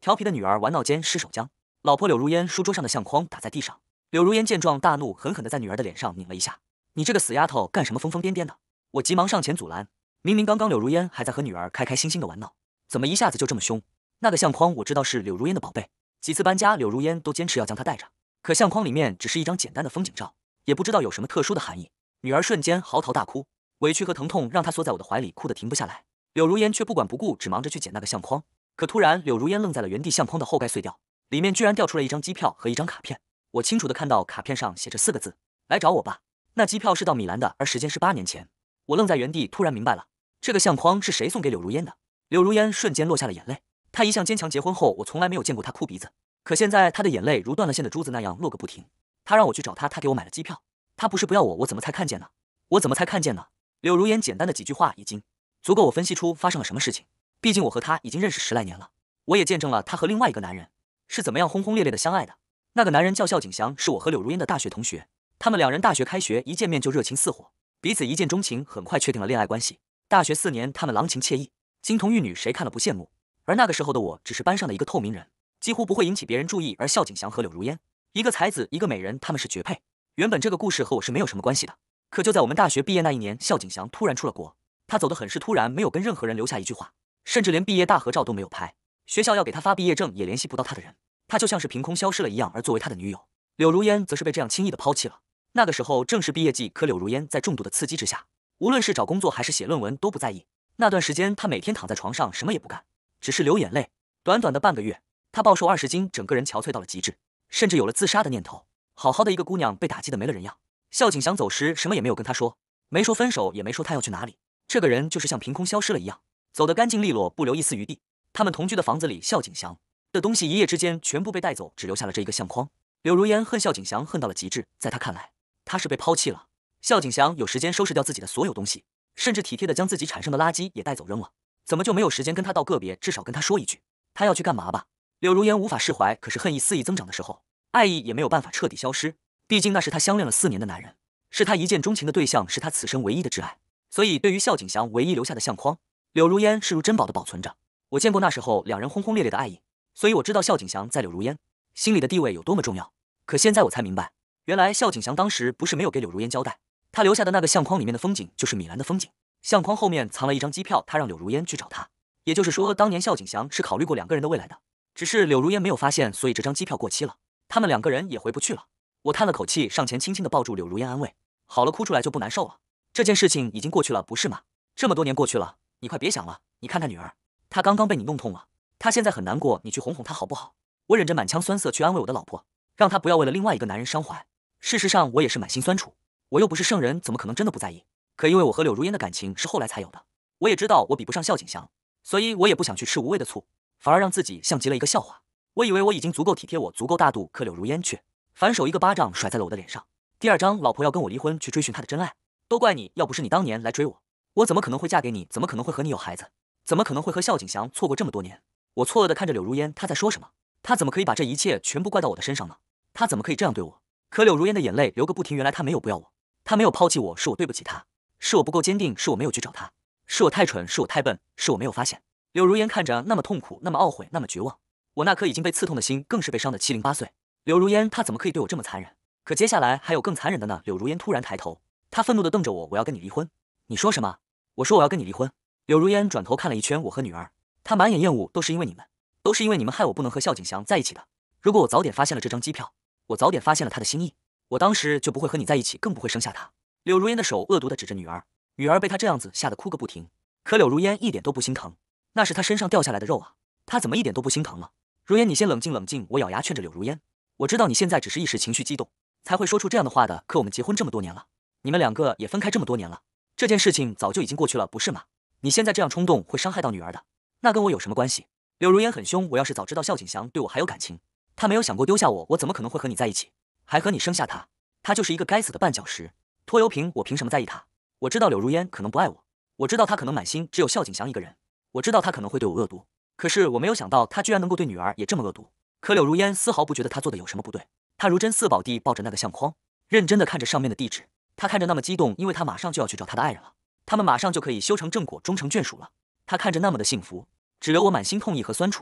调皮的女儿玩闹间失手将老婆柳如烟书桌上的相框打在地上。柳如烟见状大怒，狠狠地在女儿的脸上拧了一下。你这个死丫头干什么疯疯癫癫的？我急忙上前阻拦。明明刚刚柳如烟还在和女儿开开心心的玩闹，怎么一下子就这么凶？那个相框我知道是柳如烟的宝贝，几次搬家柳如烟都坚持要将它带着，可相框里面只是一张简单的风景照，也不知道有什么特殊的含义。女儿瞬间嚎啕大哭，委屈和疼痛让她缩在我的怀里，哭得停不下来。柳如烟却不管不顾，只忙着去捡那个相框。可突然，柳如烟愣在了原地，相框的后盖碎掉，里面居然掉出了一张机票和一张卡片。我清楚地看到卡片上写着4个字：来找我吧。那机票是到米兰的，而时间是8年前。我愣在原地，突然明白了，这个相框是谁送给柳如烟的。柳如烟瞬间落下了眼泪。她一向坚强，结婚后我从来没有见过她哭鼻子，可现在她的眼泪如断了线的珠子那样落个不停。她让我去找她，她给我买了机票。她不是不要我，我怎么才看见呢？我怎么才看见呢？柳如烟简单的几句话已经足够我分析出发生了什么事情。毕竟我和她已经认识10来年了，我也见证了她和另外一个男人是怎么样轰轰烈烈的相爱的。那个男人叫孝景祥，是我和柳如烟的大学同学。他们2人大学开学一见面就热情似火，彼此一见钟情，很快确定了恋爱关系。大学4年，他们郎情妾意，金童玉女，谁看了不羡慕？而那个时候的我只是班上的一个透明人，几乎不会引起别人注意。而孝景祥和柳如烟，一个才子，一个美人，他们是绝配。原本这个故事和我是没有什么关系的，可就在我们大学毕业那一年，孝景祥突然出了国。他走得很是突然，没有跟任何人留下一句话，甚至连毕业大合照都没有拍，学校要给他发毕业证也联系不到他的人，他就像是凭空消失了一样。而作为他的女友，柳如烟则是被这样轻易的抛弃了。那个时候正是毕业季，可柳如烟在重度的刺激之下，无论是找工作还是写论文都不在意。那段时间，她每天躺在床上什么也不干，只是流眼泪。短短的半个月，她暴瘦20斤，整个人憔悴到了极致，甚至有了自杀的念头。好好的一个姑娘被打击的没了人样。孝景祥走时什么也没有跟她说，没说分手，也没说他要去哪里，这个人就是像凭空消失了一样，走得干净利落，不留一丝余地。他们同居的房子里，孝景祥的东西一夜之间全部被带走，只留下了这一个相框。柳如烟恨孝景祥恨到了极致，在她看来，他是被抛弃了。孝景祥有时间收拾掉自己的所有东西，甚至体贴的将自己产生的垃圾也带走扔了，怎么就没有时间跟他道个别，至少跟他说一句他要去干嘛吧？柳如烟无法释怀，可是恨意肆意增长的时候，爱意也没有办法彻底消失，毕竟那是他相恋了4年的男人，是他一见钟情的对象，是他此生唯一的挚爱。所以对于孝景祥唯一留下的相框，柳如烟视如珍宝的保存着。我见过那时候2人轰轰烈烈的爱意，所以我知道孝景祥在柳如烟心里的地位有多么重要。可现在我才明白，原来孝景祥当时不是没有给柳如烟交代，他留下的那个相框里面的风景就是米兰的风景，相框后面藏了一张机票，他让柳如烟去找他。也就是说，当年孝景祥是考虑过2个人的未来的，只是柳如烟没有发现，所以这张机票过期了，他们2个人也回不去了。我叹了口气，上前轻轻地抱住柳如烟，安慰：好了，哭出来就不难受了。这件事情已经过去了，不是吗？这么多年过去了，你快别想了。你看他女儿，她刚刚被你弄痛了，她现在很难过，你去哄哄她好不好？我忍着满腔酸涩去安慰我的老婆，让她不要为了另外一个男人伤怀。事实上，我也是满心酸楚，我又不是圣人，怎么可能真的不在意？可因为我和柳如烟的感情是后来才有的，我也知道我比不上孝景祥，所以我也不想去吃无谓的醋，反而让自己像极了一个笑话。我以为我已经足够体贴，我足够大度，可柳如烟却反手一个巴掌甩在了我的脸上。第2章，老婆要跟我离婚，去追寻她的真爱。都怪你，要不是你当年来追我，我怎么可能会嫁给你？怎么可能会和你有孩子？怎么可能会和孝景祥错过这么多年？我错愕地看着柳如烟，她在说什么？她怎么可以把这一切全部怪到我的身上呢？她怎么可以这样对我？可柳如烟的眼泪流个不停，原来她没有不要我，她没有抛弃我，是我对不起她，是我不够坚定，是我没有去找她，是我太蠢，是我太笨，是我没有发现。柳如烟看着那么痛苦，那么懊悔，那么绝望，我那颗已经被刺痛的心更是被伤得七零八碎。柳如烟她怎么可以对我这么残忍？可接下来还有更残忍的呢。柳如烟突然抬头，她愤怒地瞪着我，我要跟你离婚。你说什么？我说我要跟你离婚。柳如烟转头看了一圈我和女儿，她满眼厌恶，都是因为你们，都是因为你们害我不能和孝景祥在一起的。如果我早点发现了这张机票，我早点发现了他的心意，我当时就不会和你在一起，更不会生下他。柳如烟的手恶毒地指着女儿，女儿被她这样子吓得哭个不停。可柳如烟一点都不心疼，那是她身上掉下来的肉啊，她怎么一点都不心疼了？如烟，你先冷静冷静。我咬牙劝着柳如烟，我知道你现在只是一时情绪激动，才会说出这样的话的。可我们结婚这么多年了，你们2个也分开这么多年了，这件事情早就已经过去了，不是吗？你现在这样冲动会伤害到女儿的，那跟我有什么关系？柳如烟很凶，我要是早知道孝景祥对我还有感情，他没有想过丢下我，我怎么可能会和你在一起，还和你生下他？他就是一个该死的绊脚石，拖油瓶，我凭什么在意他？我知道柳如烟可能不爱我，我知道他可能满心只有孝景祥一个人，我知道他可能会对我恶毒，可是我没有想到他居然能够对女儿也这么恶毒。可柳如烟丝毫不觉得他做的有什么不对，他如珍似宝地抱着那个相框，认真的看着上面的地址，他看着那么激动，因为他马上就要去找他的爱人了，他们马上就可以修成正果，终成眷属了。他看着那么的幸福，只留我满心痛意和酸楚。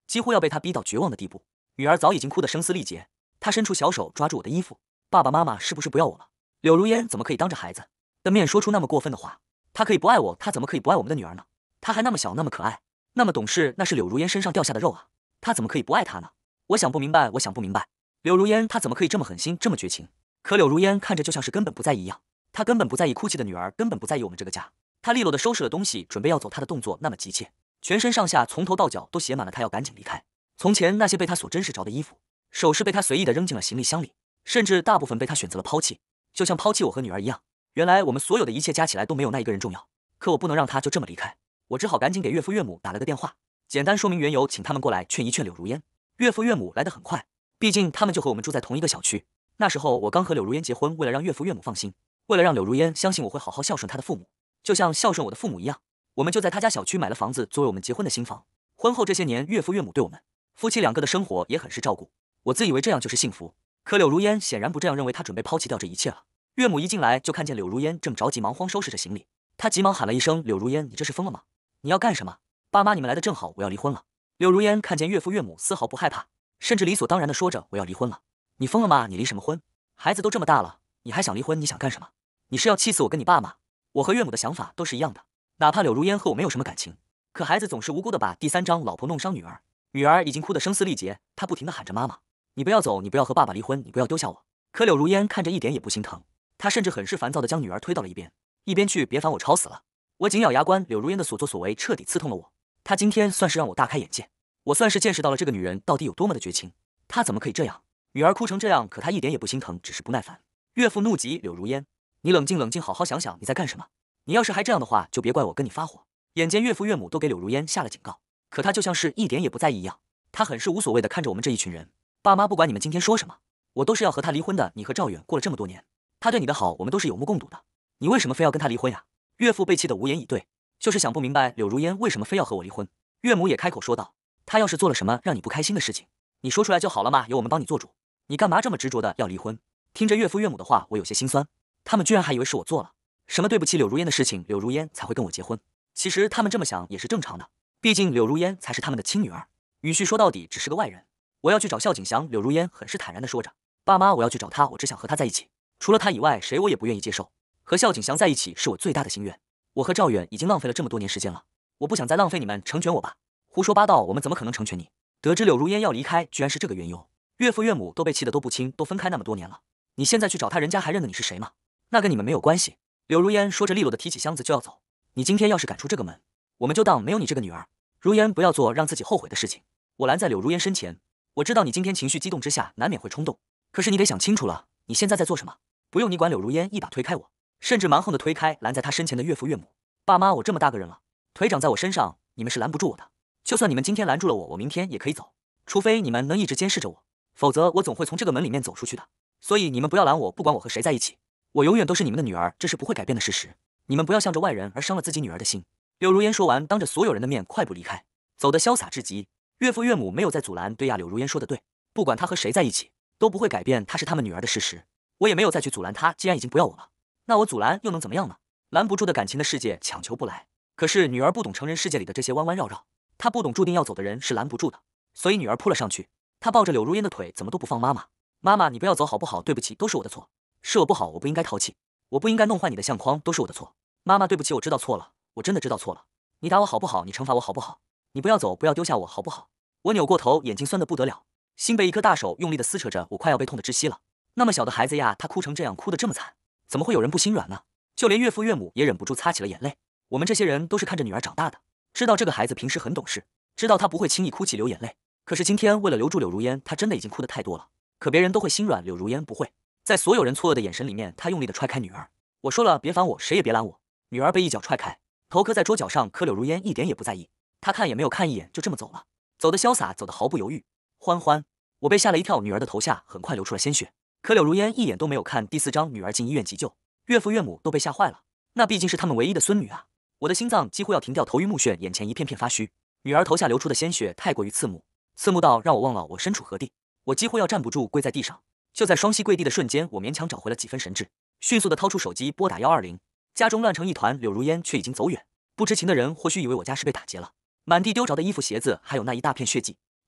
几乎要被他逼到绝望的地步。女儿早已经哭得声嘶力竭，她伸出小手抓住我的衣服，爸爸妈妈是不是不要我了？柳如烟怎么可以当着孩子的面说出那么过分的话？她可以不爱我，她怎么可以不爱我们的女儿呢？她还那么小，那么可爱，那么懂事，那是柳如烟身上掉下的肉啊，她怎么可以不爱她呢？我想不明白，我想不明白，柳如烟她怎么可以这么狠心，这么绝情？可柳如烟看着就像是根本不在意一样，她根本不在意哭泣的女儿，根本不在意我们这个家。她利落地收拾了东西，准备要走，她的动作那么急切，全身上下从头到脚都写满了她要赶紧离开。从前那些被她所珍视着的衣服、首饰被她随意地扔进了行李箱里，甚至大部分被她选择了抛弃，就像抛弃我和女儿一样。原来我们所有的一切加起来都没有那一个人重要，可我不能让她就这么离开，我只好赶紧给岳父岳母打了个电话，简单说明缘由，请他们过来劝一劝柳如烟。岳父岳母来得很快，毕竟他们就和我们住在同一个小区。那时候我刚和柳如烟结婚，为了让岳父岳母放心，为了让柳如烟相信我会好好孝顺她的父母，就像孝顺我的父母一样，我们就在他家小区买了房子，作为我们结婚的新房。婚后这些年，岳父岳母对我们夫妻两个的生活也很是照顾，我自以为这样就是幸福。可柳如烟显然不这样认为，她准备抛弃掉这一切了。岳母一进来就看见柳如烟正着急忙慌收拾着行李，她急忙喊了一声：“柳如烟，你这是疯了吗？你要干什么？爸妈你们来的正好，我要离婚了。”柳如烟看见岳父岳母丝毫不害怕，甚至理所当然地说着：“我要离婚了。”你疯了吗？你离什么婚？孩子都这么大了，你还想离婚？你想干什么？你是要气死我跟你爸吗？我和岳母的想法都是一样的，哪怕柳如烟和我没有什么感情，可孩子总是无辜的把第三张老婆弄伤女儿。女儿已经哭得声嘶力竭，她不停地喊着妈妈，你不要走，你不要和爸爸离婚，你不要丢下我。可柳如烟看着一点也不心疼，她甚至很是烦躁地将女儿推到了一边去，别烦我，吵死了。我紧咬牙关，柳如烟的所作所为彻底刺痛了我，她今天算是让我大开眼界，我算是见识到了这个女人到底有多么的绝情，她怎么可以这样？女儿哭成这样，可她一点也不心疼，只是不耐烦。岳父怒极，柳如烟，你冷静冷静，好好想想你在干什么。你要是还这样的话，就别怪我跟你发火。眼见岳父岳母都给柳如烟下了警告，可她就像是一点也不在意一样，她很是无所谓的看着我们这一群人。爸妈不管你们今天说什么，我都是要和他离婚的。你和赵远过了这么多年，他对你的好我们都是有目共睹的，你为什么非要跟他离婚呀？岳父被气得无言以对，就是想不明白柳如烟为什么非要和我离婚。岳母也开口说道，他要是做了什么让你不开心的事情，你说出来就好了嘛，由我们帮你做主，你干嘛这么执着的要离婚？听着岳父岳母的话，我有些心酸，他们居然还以为是我做了什么对不起柳如烟的事情，柳如烟才会跟我结婚。其实他们这么想也是正常的，毕竟柳如烟才是他们的亲女儿，允婿说到底只是个外人。我要去找孝景祥，柳如烟很是坦然地说着，爸妈，我要去找他，我只想和他在一起，除了他以外，谁我也不愿意接受。和孝景祥在一起是我最大的心愿。我和赵远已经浪费了这么多年时间了，我不想再浪费你们，成全我吧。胡说八道，我们怎么可能成全你？得知柳如烟要离开，居然是这个缘由，岳父岳母都被气得都不轻，都分开那么多年了，你现在去找他，人家还认得你是谁吗？那跟你们没有关系。柳如烟说着利落地提起箱子就要走，你今天要是赶出这个门，我们就当没有你这个女儿。如烟，不要做让自己后悔的事情。我拦在柳如烟身前，我知道你今天情绪激动之下难免会冲动，可是你得想清楚了，你现在在做什么？不用你管。柳如烟一把推开我，甚至蛮横地推开拦在他身前的岳父岳母。爸妈，我这么大个人了，腿长在我身上，你们是拦不住我的。就算你们今天拦住了我，我明天也可以走，除非你们能一直监视着我，否则我总会从这个门里面走出去的。所以你们不要拦我，不管我和谁在一起，我永远都是你们的女儿，这是不会改变的事实。你们不要向着外人而伤了自己女儿的心。柳如烟说完，当着所有人的面快步离开，走得潇洒至极。岳父岳母没有再阻拦，对呀，柳如烟说的对，不管她和谁在一起，都不会改变她是他们女儿的事实。我也没有再去阻拦她，既然已经不要我了，那我阻拦又能怎么样呢？拦不住的感情的世界，强求不来。可是女儿不懂成人世界里的这些弯弯绕绕，她不懂注定要走的人是拦不住的，所以女儿扑了上去，她抱着柳如烟的腿，怎么都不放妈妈。妈妈，你不要走好不好？对不起，都是我的错，是我不好，我不应该淘气，我不应该弄坏你的相框，都是我的错。妈妈，对不起，我知道错了，我真的知道错了。你打我好不好？你惩罚我好不好？你不要走，不要丢下我好不好？我扭过头，眼睛酸得不得了，心被一颗大手用力地撕扯着，我快要被痛得窒息了。那么小的孩子呀，他哭成这样，哭得这么惨，怎么会有人不心软呢？就连岳父岳母也忍不住擦起了眼泪。我们这些人都是看着女儿长大的，知道这个孩子平时很懂事，知道他不会轻易哭泣流眼泪。可是今天为了留住柳如烟，他真的已经哭得太多了。可别人都会心软，柳如烟不会。在所有人错愕的眼神里面，他用力地踹开女儿。我说了，别烦我，谁也别拦我。女儿被一脚踹开，头磕在桌角上，可柳如烟一点也不在意，她看也没有看一眼，就这么走了，走得潇洒，走得毫不犹豫。欢欢，我被吓了一跳，女儿的头下很快流出了鲜血，可柳如烟一眼都没有看。第4章，女儿进医院急救，岳父岳母都被吓坏了，那毕竟是他们唯一的孙女啊。我的心脏几乎要停掉，头晕目眩，眼前一片片发虚。女儿头下流出的鲜血太过于刺目，刺目到让我忘了我身处何地，我几乎要站不住，跪在地上。就在双膝跪地的瞬间，我勉强找回了几分神智，迅速的掏出手机拨打120。家中乱成一团，柳如烟却已经走远。不知情的人或许以为我家是被打劫了，满地丢着的衣服鞋子，还有那一大片血迹，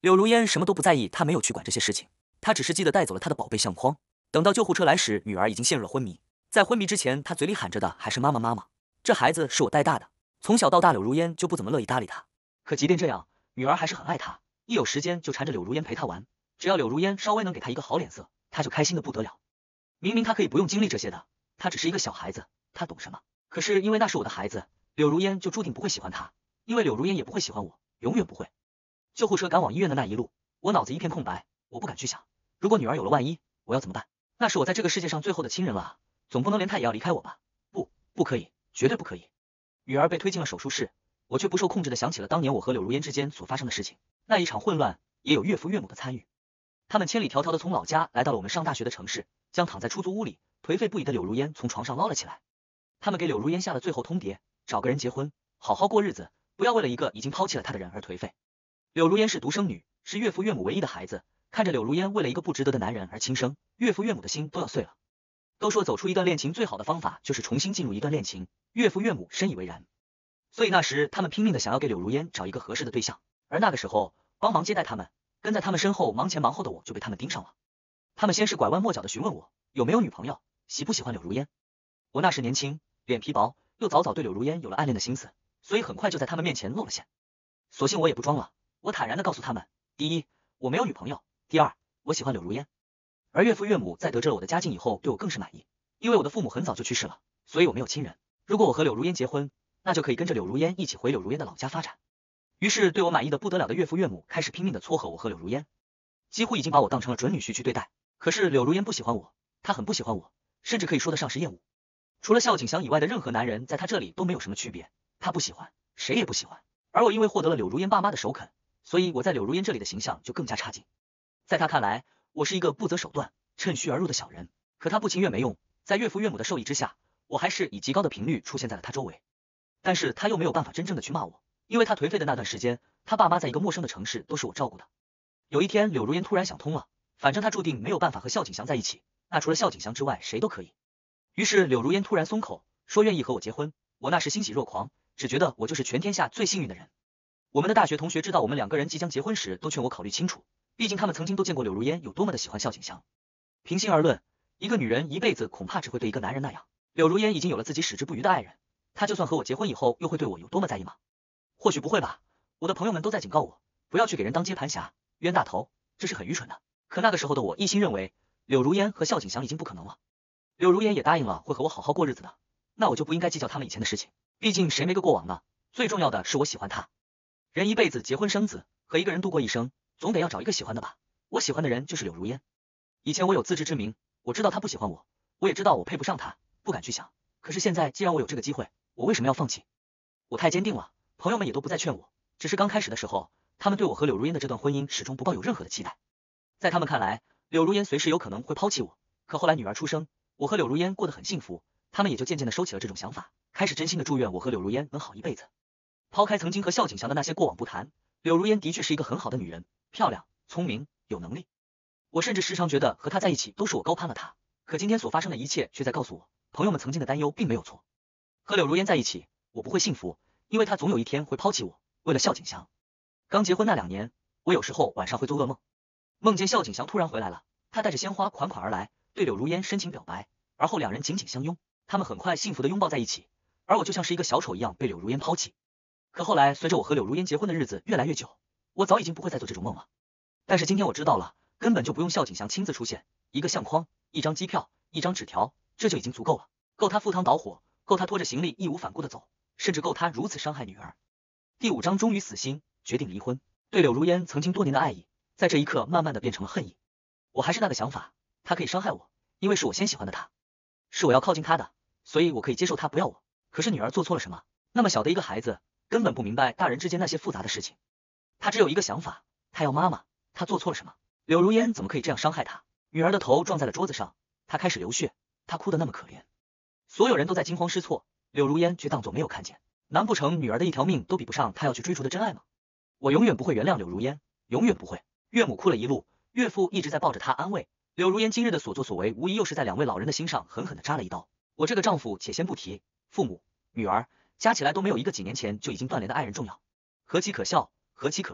柳如烟什么都不在意，她没有去管这些事情，她只是记得带走了她的宝贝相框。等到救护车来时，女儿已经陷入了昏迷。在昏迷之前，她嘴里喊着的还是妈妈妈妈。这孩子是我带大的，从小到大，柳如烟就不怎么乐意搭理他。可即便这样，女儿还是很爱他，一有时间就缠着柳如烟陪她玩。只要柳如烟稍微能给她一个好脸色，她就开心的不得了。明明她可以不用经历这些的，她只是一个小孩子，她懂什么？可是因为那是我的孩子，柳如烟就注定不会喜欢他，因为柳如烟也不会喜欢我，永远不会。救护车赶往医院的那一路，我脑子一片空白，我不敢去想，如果女儿有了万一，我要怎么办？那是我在这个世界上最后的亲人了啊，总不能连她也要离开我吧？不可以，绝对不可以。女儿被推进了手术室，我却不受控制的想起了当年我和柳如烟之间所发生的事情，那一场混乱也有岳父岳母的参与。他们千里迢迢的从老家来到了我们上大学的城市，将躺在出租屋里颓废不已的柳如烟从床上捞了起来。他们给柳如烟下了最后通牒，找个人结婚，好好过日子，不要为了一个已经抛弃了她的人而颓废。柳如烟是独生女，是岳父岳母唯一的孩子，看着柳如烟为了一个不值得的男人而轻生，岳父岳母的心都要碎了。都说走出一段恋情最好的方法就是重新进入一段恋情，岳父岳母深以为然。所以那时他们拼命的想要给柳如烟找一个合适的对象，而那个时候帮忙接待他们，跟在他们身后忙前忙后的我就被他们盯上了。他们先是拐弯抹角的询问我有没有女朋友，喜不喜欢柳如烟。我那时年轻，脸皮薄，又早早对柳如烟有了暗恋的心思，所以很快就在他们面前露了馅。索性我也不装了，我坦然的告诉他们，第一，我没有女朋友，第二，我喜欢柳如烟。而岳父岳母在得知了我的家境以后，对我更是满意，因为我的父母很早就去世了，所以我没有亲人。如果我和柳如烟结婚，那就可以跟着柳如烟一起回柳如烟的老家发展。于是对我满意的不得了的岳父岳母开始拼命的撮合我和柳如烟，几乎已经把我当成了准女婿去对待。可是柳如烟不喜欢我，她很不喜欢我，甚至可以说得上是厌恶。除了孝景祥以外的任何男人在她这里都没有什么区别，她不喜欢，谁也不喜欢。而我因为获得了柳如烟爸妈的首肯，所以我在柳如烟这里的形象就更加差劲。在她看来，我是一个不择手段、趁虚而入的小人。可她不情愿没用，在岳父岳母的授意之下，我还是以极高的频率出现在了她周围。但是她又没有办法真正的去骂我，因为她颓废的那段时间，她爸妈在一个陌生的城市都是我照顾的。有一天，柳如烟突然想通了，反正她注定没有办法和孝景祥在一起，那除了孝景祥之外，谁都可以。于是柳如烟突然松口，说愿意和我结婚。我那时欣喜若狂，只觉得我就是全天下最幸运的人。我们的大学同学知道我们两个人即将结婚时，都劝我考虑清楚，毕竟他们曾经都见过柳如烟有多么的喜欢孝景祥。平心而论，一个女人一辈子恐怕只会对一个男人那样。柳如烟已经有了自己矢志不渝的爱人，她就算和我结婚以后，又会对我有多么在意吗？或许不会吧。我的朋友们都在警告我，不要去给人当接盘侠，冤大头，这是很愚蠢的。可那个时候的我一心认为，柳如烟和孝景祥已经不可能了。柳如烟也答应了会和我好好过日子的，那我就不应该计较他们以前的事情，毕竟谁没个过往呢？最重要的是我喜欢他。人一辈子结婚生子，和一个人度过一生，总得要找一个喜欢的吧。我喜欢的人就是柳如烟。以前我有自知之明，我知道他不喜欢我，我也知道我配不上他，不敢去想。可是现在既然我有这个机会，我为什么要放弃？我太坚定了，朋友们也都不再劝我，只是刚开始的时候，他们对我和柳如烟的这段婚姻始终不抱有任何的期待。在他们看来，柳如烟随时有可能会抛弃我，可后来女儿出生，我和柳如烟过得很幸福，他们也就渐渐的收起了这种想法，开始真心的祝愿我和柳如烟能好一辈子。抛开曾经和孝景祥的那些过往不谈，柳如烟的确是一个很好的女人，漂亮、聪明、有能力。我甚至时常觉得和她在一起都是我高攀了她，可今天所发生的一切却在告诉我，朋友们曾经的担忧并没有错。和柳如烟在一起，我不会幸福，因为她总有一天会抛弃我，为了孝景祥。刚结婚那2年，我有时候晚上会做噩梦，梦见孝景祥突然回来了，他带着鲜花款款而来，对柳如烟深情表白，而后两人紧紧相拥，他们很快幸福的拥抱在一起，而我就像是一个小丑一样被柳如烟抛弃。可后来随着我和柳如烟结婚的日子越来越久，我早已经不会再做这种梦了。但是今天我知道了，根本就不用孝景祥亲自出现，一个相框、一张机票、一张纸条，这就已经足够了，够他赴汤蹈火，够他拖着行李义无反顾的走，甚至够他如此伤害女儿。第5章终于死心，决定离婚。对柳如烟曾经多年的爱意，在这一刻慢慢的变成了恨意。我还是那个想法，他可以伤害我，因为是我先喜欢的他，是我要靠近他的，所以我可以接受他不要我。可是女儿做错了什么？那么小的一个孩子，根本不明白大人之间那些复杂的事情，他只有一个想法，他要妈妈。他做错了什么？柳如烟怎么可以这样伤害他？女儿的头撞在了桌子上，她开始流血，她哭得那么可怜。所有人都在惊慌失措，柳如烟却当作没有看见。难不成女儿的一条命都比不上她要去追逐的真爱吗？我永远不会原谅柳如烟，永远不会。岳母哭了一路，岳父一直在抱着她安慰。柳如烟今日的所作所为，无疑又是在2位老人的心上狠狠地扎了一刀。我这个丈夫且先不提，父母、女儿加起来都没有一个几年前就已经断联的爱人重要，何其可笑，何其可悲。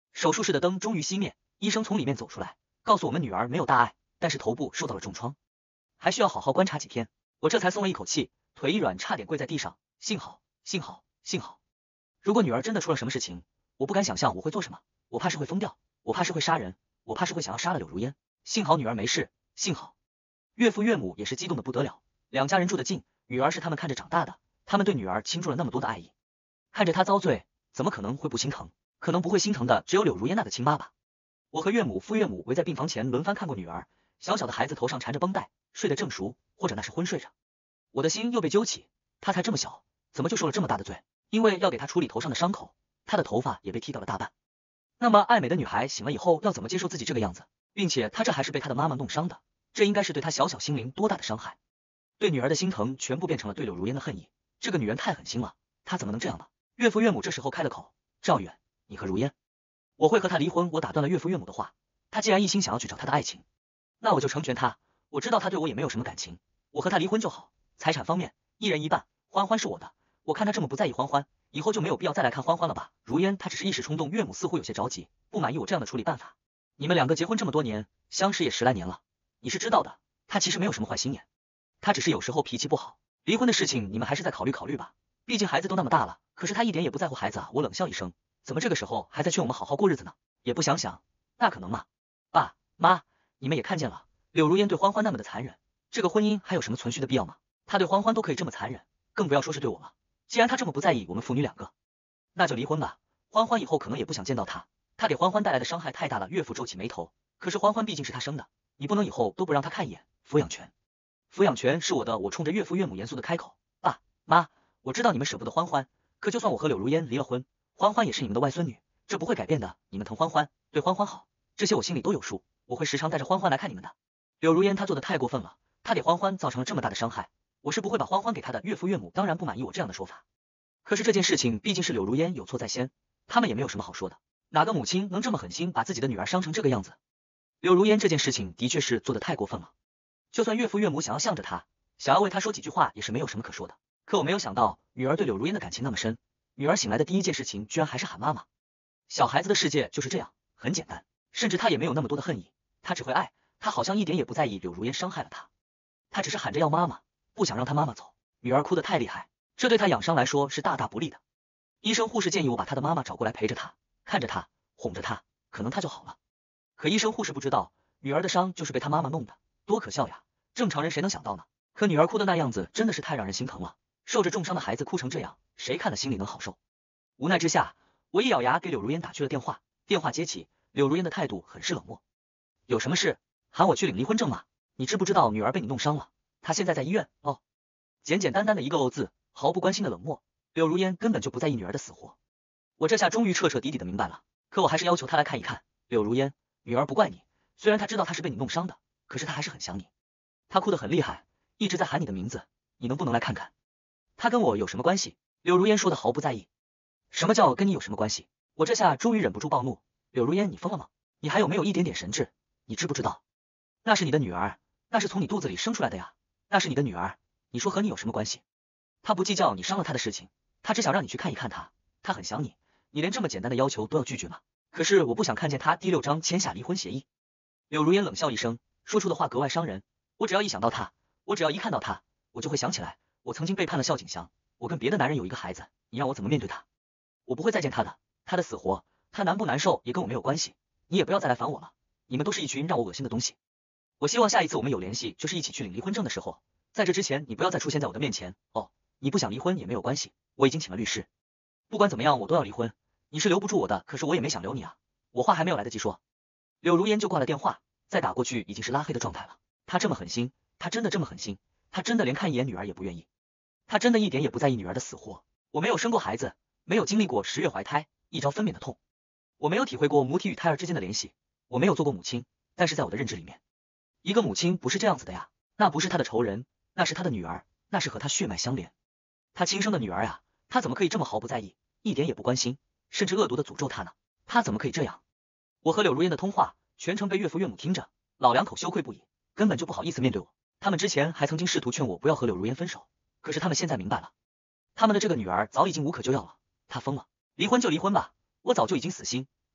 手术室的灯终于熄灭，医生从里面走出来，告诉我们女儿没有大碍，但是头部受到了重创，还需要好好观察几天。我这才松了一口气，腿一软，差点跪在地上。幸好，幸好，幸好！如果女儿真的出了什么事情，我不敢想象我会做什么。我怕是会疯掉，我怕是会杀人，我怕是会想要杀了柳如烟。幸好女儿没事，幸好。岳父岳母也是激动的不得了，两家人住得近，女儿是他们看着长大的，他们对女儿倾注了那么多的爱意，看着她遭罪，怎么可能会不心疼？可能不会心疼的只有柳如烟那个亲妈吧。我和岳母、父岳母围在病房前轮番看过女儿，小小的孩子头上缠着绷带，睡得正熟，或者那是昏睡着。我的心又被揪起，她才这么小，怎么就受了这么大的罪？因为要给她处理头上的伤口，她的头发也被剃掉了大半。那么爱美的女孩醒了以后要怎么接受自己这个样子？并且她这还是被她的妈妈弄伤的，这应该是对她小小心灵多大的伤害？对女儿的心疼全部变成了对柳如烟的恨意。这个女人太狠心了，她怎么能这样呢？岳父岳母这时候开了口：赵远，你和如烟，我会和她离婚。我打断了岳父岳母的话，她既然一心想要去找她的爱情，那我就成全她。我知道她对我也没有什么感情，我和她离婚就好。财产方面一人一半，欢欢是我的。我看她这么不在意欢欢，以后就没有必要再来看欢欢了吧？如烟她只是一时冲动，岳母似乎有些着急，不满意我这样的处理办法。你们两个结婚这么多年，相识也10来年了，你是知道的，她其实没有什么坏心眼，她只是有时候脾气不好。离婚的事情你们还是再考虑考虑吧，毕竟孩子都那么大了。可是她一点也不在乎孩子啊！我冷笑一声，怎么这个时候还在劝我们好好过日子呢？也不想想，那可能吗？爸妈，你们也看见了，柳如烟对欢欢那么的残忍，这个婚姻还有什么存续的必要吗？她对欢欢都可以这么残忍，更不要说是对我了。既然她这么不在意我们父女两个，那就离婚吧。欢欢以后可能也不想见到她，她给欢欢带来的伤害太大了。岳父皱起眉头，可是欢欢毕竟是他生的，你不能以后都不让他看一眼。抚养权，抚养权是我的。我冲着岳父岳母严肃的开口，爸妈，我知道你们舍不得欢欢，可就算我和柳如烟离了婚，欢欢也是你们的外孙女，这不会改变的。你们疼欢欢，对欢欢好，这些我心里都有数，我会时常带着欢欢来看你们的。柳如烟她做的太过分了，她给欢欢造成了这么大的伤害，我是不会把欢欢给她的。岳父岳母当然不满意我这样的说法，可是这件事情毕竟是柳如烟有错在先，他们也没有什么好说的。哪个母亲能这么狠心把自己的女儿伤成这个样子？柳如烟这件事情的确是做得太过分了，就算岳父岳母想要向着她，想要为她说几句话，也是没有什么可说的。可我没有想到女儿对柳如烟的感情那么深，女儿醒来的第一件事情居然还是喊妈妈。小孩子的世界就是这样，很简单，甚至她也没有那么多的恨意，她只会爱，她好像一点也不在意柳如烟伤害了她，她只是喊着要妈妈，不想让她妈妈走。女儿哭得太厉害，这对她养伤来说是大大不利的。医生护士建议我把她的妈妈找过来陪着她，看着她，哄着她，可能她就好了。可医生护士不知道，女儿的伤就是被她妈妈弄的，多可笑呀！正常人谁能想到呢？可女儿哭的那样子真的是太让人心疼了，受着重伤的孩子哭成这样，谁看了心里能好受？无奈之下，我一咬牙给柳如烟打去了电话。电话接起，柳如烟的态度很是冷漠。有什么事？喊我去领离婚证吗？你知不知道女儿被你弄伤了？她现在在医院。哦，简简单单的一个哦字，毫不关心的冷漠。柳如烟根本就不在意女儿的死活。我这下终于彻彻底底的明白了，可我还是要求她来看一看。柳如烟，女儿不怪你，虽然她知道她是被你弄伤的，可是她还是很想你。她哭得很厉害，一直在喊你的名字，你能不能来看看？她跟我有什么关系？柳如烟说的毫不在意。什么叫跟你有什么关系？我这下终于忍不住暴怒。柳如烟，你疯了吗？你还有没有一点点神智？你知不知道？那是你的女儿，那是从你肚子里生出来的呀，那是你的女儿，你说和你有什么关系？她不计较你伤了她的事情，她只想让你去看一看她，她很想你，你连这么简单的要求都要拒绝吗？可是我不想看见她第6章签下离婚协议。柳如烟冷笑一声，说出的话格外伤人。我只要一想到她，我只要一看到她，我就会想起来，我曾经背叛了孝景祥，我跟别的男人有一个孩子，你让我怎么面对她？我不会再见她的，她的死活，她难不难受也跟我没有关系，你也不要再来烦我了，你们都是一群让我恶心的东西。我希望下一次我们有联系，就是一起去领离婚证的时候，在这之前你不要再出现在我的面前。哦，你不想离婚也没有关系，我已经请了律师，不管怎么样我都要离婚。你是留不住我的，可是我也没想留你啊。我话还没有来得及说，柳如烟就挂了电话，再打过去已经是拉黑的状态了。她这么狠心，她真的这么狠心，她真的连看一眼女儿也不愿意，她真的一点也不在意女儿的死活。我没有生过孩子，没有经历过10月怀胎一朝分娩的痛，我没有体会过母体与胎儿之间的联系，我没有做过母亲，但是在我的认知里面，一个母亲不是这样子的呀，那不是她的仇人，那是她的女儿，那是和她血脉相连，她亲生的女儿呀，她怎么可以这么毫不在意，一点也不关心，甚至恶毒的诅咒她呢？她怎么可以这样？我和柳如烟的通话全程被岳父岳母听着，老两口羞愧不已，根本就不好意思面对我。他们之前还曾经试图劝我不要和柳如烟分手，可是他们现在明白了，他们的这个女儿早已经无可救药了，她疯了，离婚就离婚吧，我早就已经死心，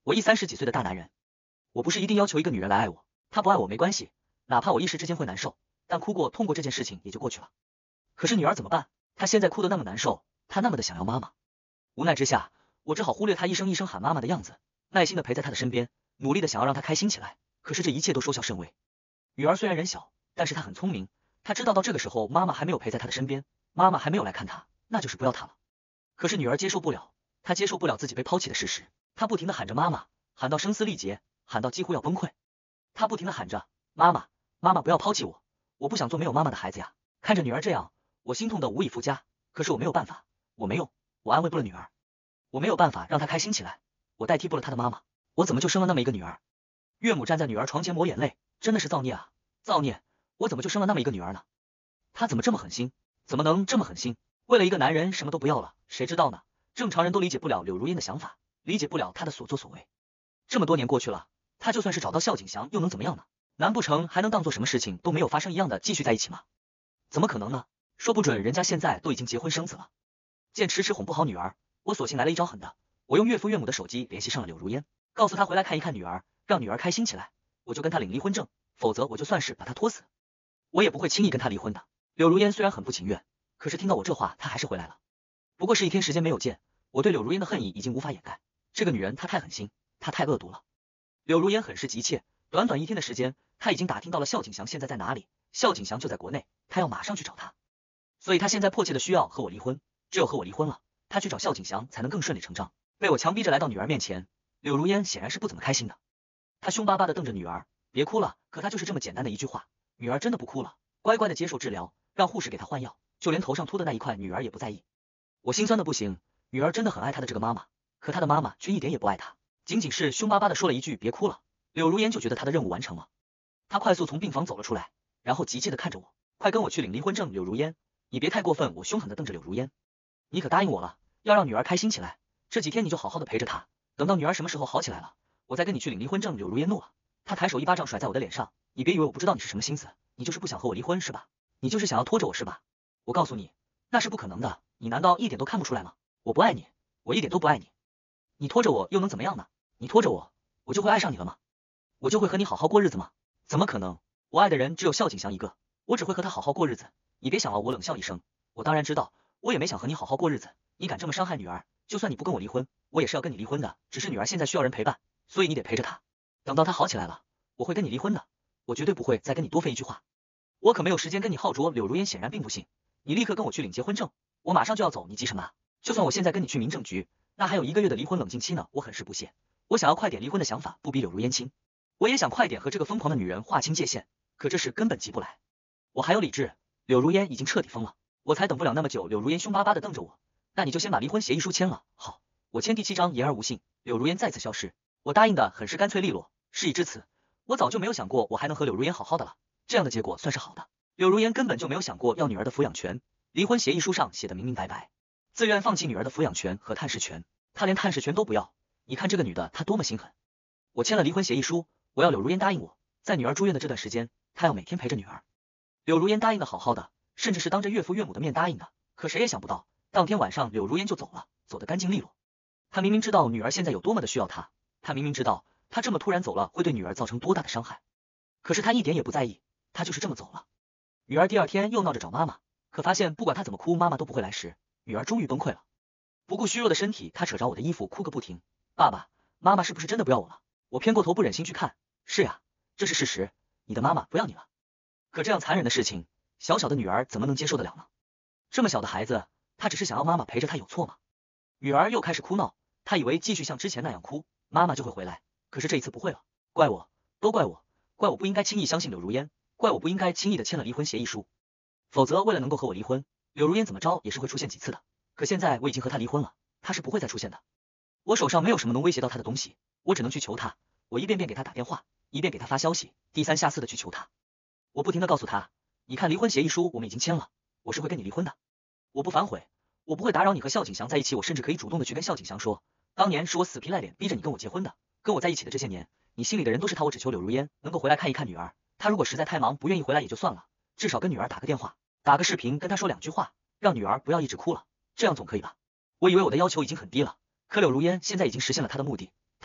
我一30几岁的大男人，我不是一定要求一个女人来爱我，她不爱我没关系，哪怕我一时之间会难受，但哭过痛过这件事情也就过去了。可是女儿怎么办？她现在哭得那么难受，她那么的想要妈妈。无奈之下，我只好忽略她一声一声喊妈妈的样子，耐心的陪在她的身边，努力的想要让她开心起来。可是这一切都收效甚微。女儿虽然人小，但是她很聪明，她知道到这个时候妈妈还没有陪在她的身边，妈妈还没有来看她，那就是不要她了。可是女儿接受不了，她接受不了自己被抛弃的事实，她不停的喊着妈妈，喊到声嘶力竭，喊到几乎要崩溃。她不停的喊着妈妈，妈妈不要抛弃我，我不想做没有妈妈的孩子呀。看着女儿这样，我心痛的无以复加。可是我没有办法，我没用，我安慰不了女儿，我没有办法让她开心起来，我代替不了她的妈妈，我怎么就生了那么一个女儿？岳母站在女儿床前抹眼泪，真的是造孽啊，造孽！我怎么就生了那么一个女儿呢？她怎么这么狠心？怎么能这么狠心？为了一个男人什么都不要了，谁知道呢？正常人都理解不了柳如烟的想法，理解不了她的所作所为。这么多年过去了，她就算是找到孝景祥又能怎么样呢？难不成还能当做什么事情都没有发生一样的继续在一起吗？怎么可能呢？说不准人家现在都已经结婚生子了。见迟迟哄不好女儿，我索性来了一招狠的，我用岳父岳母的手机联系上了柳如烟，告诉她回来看一看女儿，让女儿开心起来，我就跟她领离婚证，否则我就算是把她拖死，我也不会轻易跟她离婚的。柳如烟虽然很不情愿，可是听到我这话，她还是回来了。不过是一天时间没有见，我对柳如烟的恨意已经无法掩盖。这个女人她太狠心，她太恶毒了。柳如烟很是急切，短短一天的时间，她已经打听到了孝景祥现在在哪里，孝景祥就在国内，她要马上去找他，所以她现在迫切的需要和我离婚，只有和我离婚了，她去找孝景祥才能更顺理成章。被我强逼着来到女儿面前，柳如烟显然是不怎么开心的，她凶巴巴的瞪着女儿，别哭了，可她就是这么简单的一句话，女儿真的不哭了，乖乖的接受治疗，让护士给她换药，就连头上秃的那一块女儿也不在意。我心酸的不行，女儿真的很爱她的这个妈妈，可她的妈妈却一点也不爱她，仅仅是凶巴巴的说了一句别哭了，柳如烟就觉得她的任务完成了。她快速从病房走了出来，然后急切的看着我，快跟我去领离婚证。柳如烟，你别太过分。我凶狠的瞪着柳如烟，你可答应我了，要让女儿开心起来，这几天你就好好的陪着她，等到女儿什么时候好起来了，我再跟你去领离婚证。柳如烟怒了，她抬手一巴掌甩在我的脸上，你别以为我不知道你是什么心思，你就是不想和我离婚是吧？你就是想要拖着我是吧？我告诉你，那是不可能的，你难道一点都看不出来吗？我不爱你，我一点都不爱你，你拖着我又能怎么样呢？你拖着我，我就会爱上你了吗？我就会和你好好过日子吗？怎么可能？我爱的人只有孝景祥一个，我只会和他好好过日子。你别想了。我冷笑一声，我当然知道，我也没想和你好好过日子。你敢这么伤害女儿，就算你不跟我离婚，我也是要跟你离婚的。只是女儿现在需要人陪伴，所以你得陪着她。等到她好起来了，我会跟你离婚的。我绝对不会再跟你多费一句话。我可没有时间跟你耗着。柳如烟显然并不信，你立刻跟我去领结婚证，我马上就要走，你急什么啊？就算我现在跟你去民政局，那还有1个月的离婚冷静期呢。我很是不屑，我想要快点离婚的想法不比柳如烟轻，我也想快点和这个疯狂的女人划清界限，可这事根本急不来。我还有理智，柳如烟已经彻底疯了，我才等不了那么久。柳如烟凶巴巴的瞪着我，那你就先把离婚协议书签了。好，我签第7章，言而无信。柳如烟再次消失，我答应的很是干脆利落。事已至此，我早就没有想过我还能和柳如烟好好的了，这样的结果算是好的。柳如烟根本就没有想过要女儿的抚养权，离婚协议书上写的明明白白，自愿放弃女儿的抚养权和探视权，她连探视权都不要。你看这个女的她多么心狠。我签了离婚协议书，我要柳如烟答应我，在女儿住院的这段时间，她要每天陪着女儿。柳如烟答应的好好的，甚至是当着岳父岳母的面答应的，可谁也想不到，当天晚上柳如烟就走了，走得干净利落。她明明知道女儿现在有多么的需要她，她明明知道她这么突然走了会对女儿造成多大的伤害，可是她一点也不在意，她就是这么走了。女儿第2天又闹着找妈妈，可发现不管她怎么哭，妈妈都不会来时，女儿终于崩溃了。不顾虚弱的身体，她扯着我的衣服哭个不停。爸爸，妈妈是不是真的不要我了？我偏过头不忍心去看，是呀，这是事实，你的妈妈不要你了。可这样残忍的事情，小小的女儿怎么能接受得了呢？这么小的孩子，她只是想要妈妈陪着她，有错吗？女儿又开始哭闹，她以为继续像之前那样哭，妈妈就会回来，可是这一次不会了。怪我，都怪我，怪我不应该轻易相信柳如烟，怪我不应该轻易的签了离婚协议书，否则为了能够和我离婚，柳如烟怎么着也是会出现几次的。可现在我已经和她离婚了，她是不会再出现的。我手上没有什么能威胁到她的东西，我只能去求她。我一遍遍给她打电话，一遍给她发消息，低三下四的去求她。我不停的告诉她，你看离婚协议书我们已经签了，我是会跟你离婚的，我不反悔，我不会打扰你和孝景祥在一起，我甚至可以主动的去跟孝景祥说，当年是我死皮赖脸逼着你跟我结婚的，跟我在一起的这些年，你心里的人都是他，我只求柳如烟能够回来看一看女儿，她如果实在太忙不愿意回来也就算了，至少跟女儿打个电话，打个视频，跟她说2句话，让女儿不要一直哭了，这样总可以吧？我以为我的要求已经很低了，可柳如烟现在已经实现了她的目的，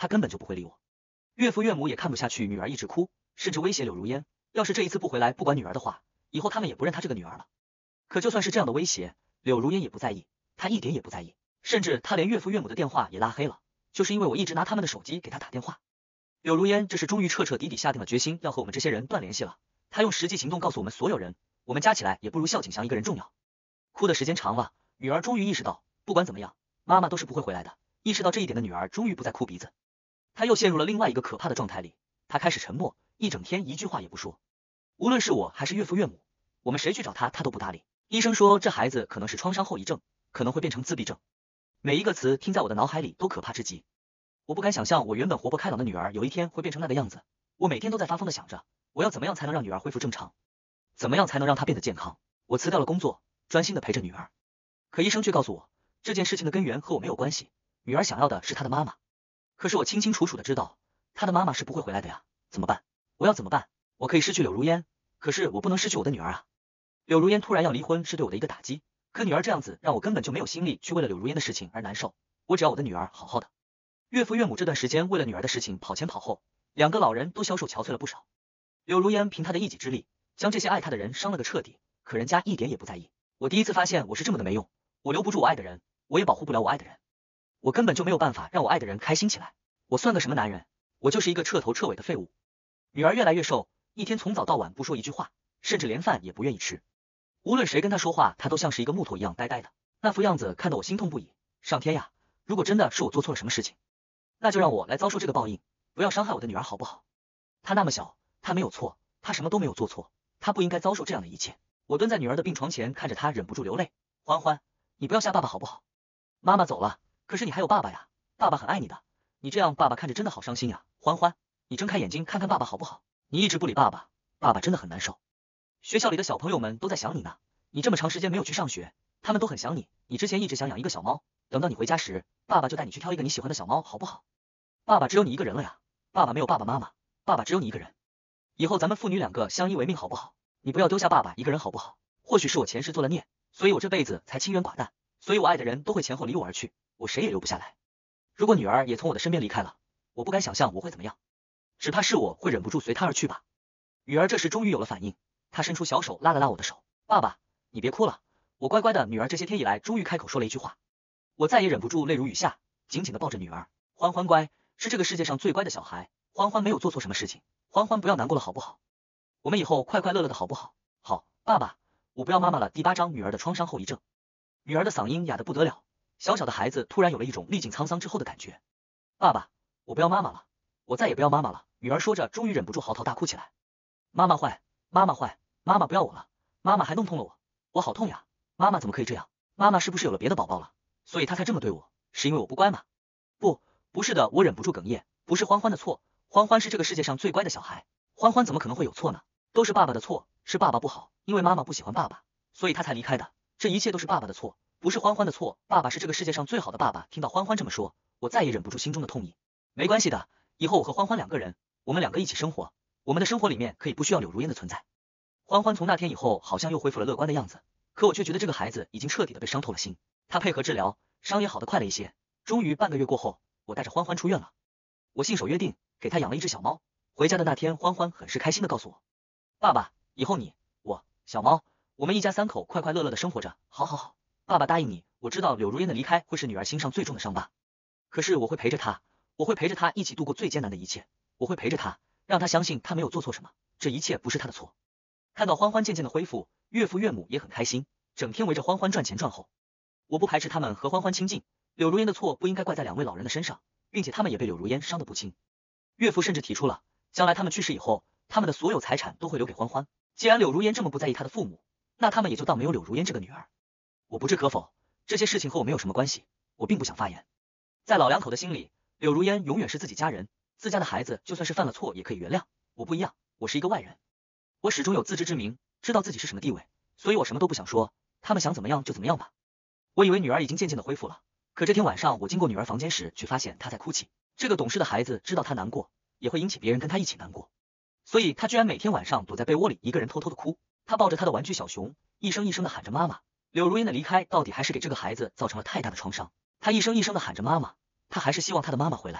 他根本就不会理我。岳父岳母也看不下去女儿一直哭，甚至威胁柳如烟，要是这一次不回来不管女儿的话，以后他们也不认她这个女儿了。可就算是这样的威胁，柳如烟也不在意，她一点也不在意，甚至她连岳父岳母的电话也拉黑了，就是因为我一直拿他们的手机给她打电话。柳如烟这是终于彻彻底底下定了决心，要和我们这些人断联系了。她用实际行动告诉我们所有人，我们加起来也不如孝景祥一个人重要。哭的时间长了，女儿终于意识到，不管怎么样，妈妈都是不会回来的。意识到这一点的女儿终于不再哭鼻子。她又陷入了另外一个可怕的状态里，她开始沉默，一整天一句话也不说。无论是我还是岳父岳母，我们谁去找她，她都不搭理。医生说这孩子可能是创伤后遗症，可能会变成自闭症。每一个词听在我的脑海里都可怕至极。我不敢想象我原本活泼开朗的女儿有一天会变成那个样子。我每天都在发疯的想着，我要怎么样才能让女儿恢复正常，怎么样才能让她变得健康。我辞掉了工作，专心的陪着女儿。可医生却告诉我，这件事情的根源和我没有关系，女儿想要的是她的妈妈。可是我清清楚楚的知道，她的妈妈是不会回来的呀，怎么办？我要怎么办？我可以失去柳如烟，可是我不能失去我的女儿啊。柳如烟突然要离婚是对我的一个打击，可女儿这样子让我根本就没有心力去为了柳如烟的事情而难受，我只要我的女儿好好的。岳父岳母这段时间为了女儿的事情跑前跑后，两个老人都消瘦憔悴了不少。柳如烟凭她的一己之力，将这些爱她的人伤了个彻底，可人家一点也不在意。我第一次发现我是这么的没用，我留不住我爱的人，我也保护不了我爱的人，我根本就没有办法让我爱的人开心起来。我算个什么男人？我就是一个彻头彻尾的废物。女儿越来越瘦，一天从早到晚不说一句话，甚至连饭也不愿意吃。无论谁跟她说话，她都像是一个木头一样呆呆的，那副样子看得我心痛不已。上天呀，如果真的是我做错了什么事情，那就让我来遭受这个报应，不要伤害我的女儿好不好？她那么小，她没有错，她什么都没有做错，她不应该遭受这样的一切。我蹲在女儿的病床前，看着她忍不住流泪。欢欢，你不要吓爸爸好不好？妈妈走了，可是你还有爸爸呀，爸爸很爱你的，你这样爸爸看着真的好伤心呀。欢欢，你睁开眼睛看看爸爸好不好？你一直不理爸爸，爸爸真的很难受。学校里的小朋友们都在想你呢，你这么长时间没有去上学，他们都很想你。你之前一直想养一个小猫，等到你回家时，爸爸就带你去挑一个你喜欢的小猫，好不好？爸爸只有你一个人了呀，爸爸没有爸爸妈妈，爸爸只有你一个人。以后咱们父女两个相依为命好不好？你不要丢下爸爸一个人好不好？或许是我前世做了孽，所以我这辈子才清源寡淡，所以我爱的人都会前后离我而去，我谁也留不下来。如果女儿也从我的身边离开了，我不敢想象我会怎么样，只怕是我会忍不住随她而去吧。女儿这时终于有了反应，她伸出小手拉了拉我的手，爸爸，你别哭了，我乖乖的。女儿这些天以来终于开口说了一句话，我再也忍不住泪如雨下，紧紧的抱着女儿。欢欢乖，是这个世界上最乖的小孩，欢欢没有做错什么事情，欢欢不要难过了好不好？我们以后快快乐乐的好不好？好，爸爸，我不要妈妈了。第8章女儿的创伤后遗症。女儿的嗓音哑得不得了，小小的孩子突然有了一种历尽沧桑之后的感觉。爸爸，我不要妈妈了，我再也不要妈妈了。女儿说着，终于忍不住嚎啕大哭起来。妈妈坏，妈妈坏，妈妈不要我了，妈妈还弄痛了我，我好痛呀！妈妈怎么可以这样？妈妈是不是有了别的宝宝了，所以她才这么对我？是因为我不乖吗？不是的，我忍不住哽咽，不是欢欢的错，欢欢是这个世界上最乖的小孩，欢欢怎么可能会有错呢？都是爸爸的错，是爸爸不好，因为妈妈不喜欢爸爸，所以他才离开的，这一切都是爸爸的错，不是欢欢的错，爸爸是这个世界上最好的爸爸。听到欢欢这么说，我再也忍不住心中的痛意。没关系的，以后我和欢欢两个人，我们两个一起生活，我们的生活里面可以不需要柳如烟的存在。欢欢从那天以后好像又恢复了乐观的样子，可我却觉得这个孩子已经彻底的被伤透了心。他配合治疗，伤也好得快了一些，终于半个月过后，我带着欢欢出院了。我信守约定，给他养了一只小猫。回家的那天，欢欢很是开心的告诉我，爸爸，以后你、我、小猫，我们一家3口快快乐乐的生活着。好好好，爸爸答应你，我知道柳如烟的离开会是女儿心上最重的伤疤，可是我会陪着她，我会陪着她一起度过最艰难的一切，我会陪着她，让她相信她没有做错什么，这一切不是她的错。看到欢欢渐渐的恢复，岳父岳母也很开心，整天围着欢欢转前转后。我不排斥他们和欢欢亲近，柳如烟的错不应该怪在2位老人的身上，并且他们也被柳如烟伤得不轻。岳父甚至提出了，将来他们去世以后，他们的所有财产都会留给欢欢。既然柳如烟这么不在意他的父母，那他们也就当没有柳如烟这个女儿。我不置可否，这些事情和我没有什么关系，我并不想发言。在老两口的心里，柳如烟永远是自己家人，自家的孩子就算是犯了错也可以原谅。我不一样，我是一个外人，我始终有自知之明，知道自己是什么地位，所以我什么都不想说，他们想怎么样就怎么样吧。我以为女儿已经渐渐的恢复了，可这天晚上我经过女儿房间时，却发现她在哭泣。这个懂事的孩子知道她难过，也会引起别人跟她一起难过，所以她居然每天晚上躲在被窝里一个人偷偷的哭。她抱着她的玩具小熊，一声一声的喊着妈妈。柳如烟的离开到底还是给这个孩子造成了太大的创伤，她一声一声的喊着妈妈，她还是希望她的妈妈回来。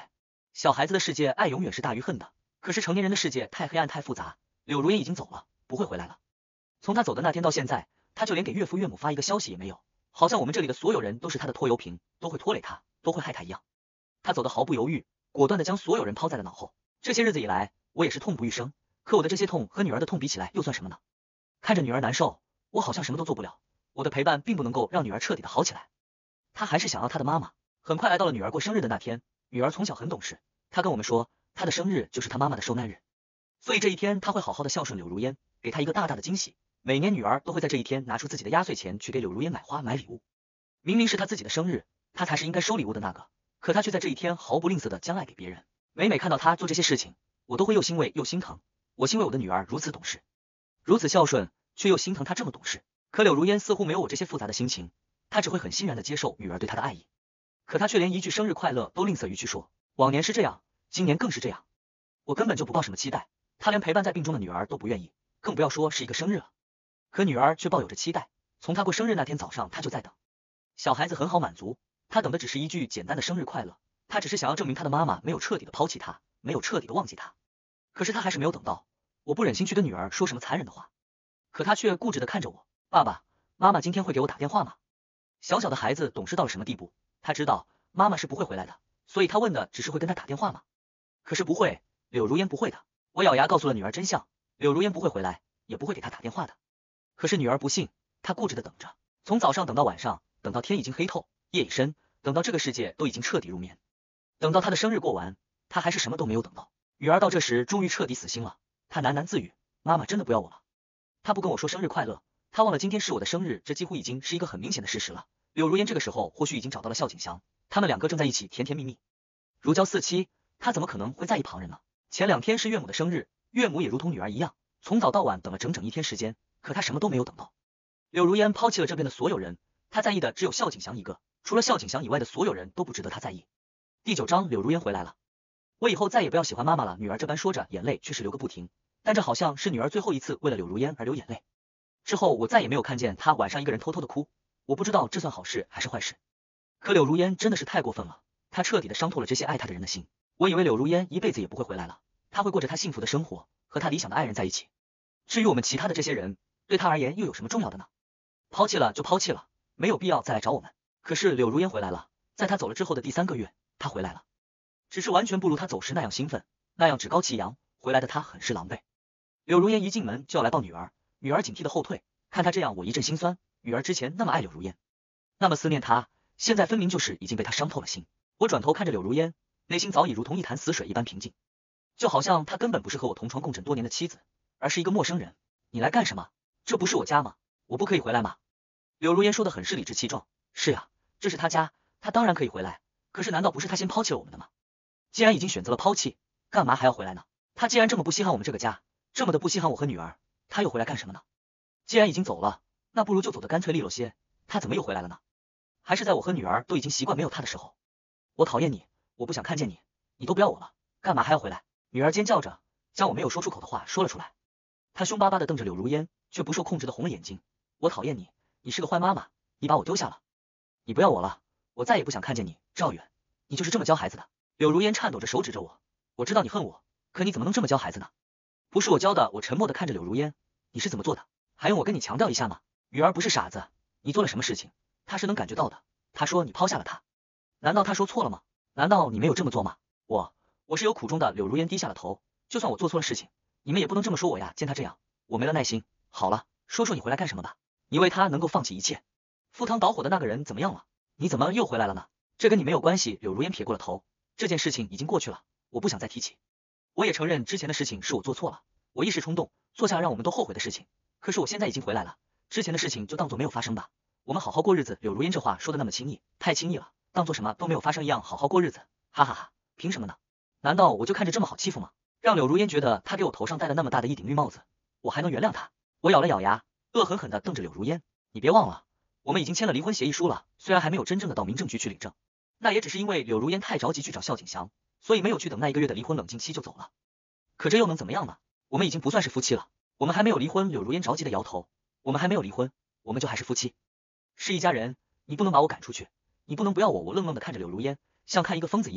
小孩子的世界，爱永远是大于恨的。可是成年人的世界太黑暗太复杂，柳如烟已经走了，不会回来了。从他走的那天到现在，他就连给岳父岳母发一个消息也没有，好像我们这里的所有人都是他的拖油瓶，都会拖累他，都会害他一样。他走得毫不犹豫，果断的将所有人抛在了脑后。这些日子以来，我也是痛不欲生，可我的这些痛和女儿的痛比起来又算什么呢？看着女儿难受，我好像什么都做不了，我的陪伴并不能够让女儿彻底的好起来。他还是想要他的妈妈。很快来到了女儿过生日的那天，女儿从小很懂事，她跟我们说，她的生日就是她妈妈的受难日，所以这一天她会好好的孝顺柳如烟，给她一个大大的惊喜。每年女儿都会在这一天拿出自己的压岁钱去给柳如烟买花买礼物。明明是她自己的生日，她才是应该收礼物的那个，可她却在这一天毫不吝啬的将爱给别人。每每看到她做这些事情，我都会又欣慰又心疼。我欣慰我的女儿如此懂事，如此孝顺，却又心疼她这么懂事。可柳如烟似乎没有我这些复杂的心情，她只会很欣然的接受女儿对她的爱意。可她却连一句生日快乐都吝啬于去说，往年是这样，今年更是这样。我根本就不抱什么期待，她连陪伴在病中的女儿都不愿意，更不要说是一个生日了。可女儿却抱有着期待，从她过生日那天早上，她就在等。小孩子很好满足，她等的只是一句简单的生日快乐，她只是想要证明她的妈妈没有彻底的抛弃她，没有彻底的忘记她。可是她还是没有等到，我不忍心去跟女儿说什么残忍的话，可她却固执的看着我，爸爸，妈妈今天会给我打电话吗？小小的孩子懂事到了什么地步？他知道妈妈是不会回来的，所以他问的只是会跟他打电话吗？可是不会，柳如烟不会的。我咬牙告诉了女儿真相，柳如烟不会回来，也不会给他打电话的。可是女儿不信，她固执的等着，从早上等到晚上，等到天已经黑透，夜已深，等到这个世界都已经彻底入眠。等到她的生日过完，她还是什么都没有等到。女儿到这时终于彻底死心了，她喃喃自语，妈妈真的不要我了。她不跟我说生日快乐，她忘了今天是我的生日，这几乎已经是一个很明显的事实了。柳如烟这个时候或许已经找到了孝景祥，他们两个正在一起甜甜蜜蜜，如胶似漆，他怎么可能会在意旁人呢？前2天是岳母的生日，岳母也如同女儿一样，从早到晚等了整整1天时间，可他什么都没有等到。柳如烟抛弃了这边的所有人，他在意的只有孝景祥一个，除了孝景祥以外的所有人都不值得他在意。第9章，柳如烟回来了。我以后再也不要喜欢妈妈了，女儿这般说着，眼泪却是流个不停，但这好像是女儿最后一次为了柳如烟而流眼泪。之后我再也没有看见她晚上一个人偷偷的哭，我不知道这算好事还是坏事。可柳如烟真的是太过分了，她彻底的伤透了这些爱她的人的心。我以为柳如烟一辈子也不会回来了，她会过着她幸福的生活，和她理想的爱人在一起。至于我们其他的这些人，对她而言又有什么重要的呢？抛弃了就抛弃了，没有必要再来找我们。可是柳如烟回来了，在她走了之后的第3个月，她回来了，只是完全不如她走时那样兴奋，那样趾高气扬，回来的她很是狼狈。柳如烟一进门就要来抱女儿，女儿警惕的后退，看她这样我一阵心酸，女儿之前那么爱柳如烟，那么思念她，现在分明就是已经被她伤透了心。我转头看着柳如烟，内心早已如同一潭死水一般平静，就好像她根本不是和我同床共枕多年的妻子，而是一个陌生人。你来干什么？这不是我家吗？我不可以回来吗？柳如烟说的很是理直气壮，是呀，这是她家，她当然可以回来，可是难道不是她先抛弃了我们的吗？既然已经选择了抛弃，干嘛还要回来呢？她既然这么不稀罕我们这个家，这么的不稀罕我和女儿，她又回来干什么呢？既然已经走了，那不如就走得干脆利落些，她怎么又回来了呢？还是在我和女儿都已经习惯没有她的时候。我讨厌你，我不想看见你，你都不要我了，干嘛还要回来？女儿尖叫着，将我没有说出口的话说了出来。她凶巴巴的瞪着柳如烟，却不受控制的红了眼睛。我讨厌你，你是个坏妈妈，你把我丢下了，你不要我了，我再也不想看见你。赵远，你就是这么教孩子的？柳如烟颤抖着手指着我，我知道你恨我，可你怎么能这么教孩子呢？不是我教的。我沉默的看着柳如烟，你是怎么做的？还用我跟你强调一下吗？女儿不是傻子，你做了什么事情，她是能感觉到的。她说你抛下了她，难道她说错了吗？难道你没有这么做吗？我是有苦衷的。柳如烟低下了头，就算我做错了事情，你们也不能这么说我呀。见她这样，我没了耐心。好了，说说你回来干什么吧。你为她能够放弃一切，赴汤蹈火的那个人怎么样了？你怎么又回来了呢？这跟你没有关系。柳如烟撇过了头，这件事情已经过去了，我不想再提起。我也承认之前的事情是我做错了，我一时冲动，做下让我们都后悔的事情。可是我现在已经回来了，之前的事情就当做没有发生吧。我们好好过日子。柳如烟这话说的那么轻易，太轻易了，当做什么都没有发生一样好好过日子，哈哈哈，凭什么呢？难道我就看着这么好欺负吗？让柳如烟觉得她给我头上戴了那么大的一顶绿帽子，我还能原谅她？我咬了咬牙，恶狠狠地瞪着柳如烟，你别忘了，我们已经签了离婚协议书了，虽然还没有真正的到民政局去领证，那也只是因为柳如烟太着急去找孝景祥，所以没有去等那1个月的离婚冷静期就走了。可这又能怎么样呢？我们已经不算是夫妻了，我们还没有离婚。柳如烟着急的摇头，我们还没有离婚，我们就还是夫妻，是一家人，你不能把我赶出去，你不能不要我。我愣愣的看着柳如烟，像看一个疯子一样，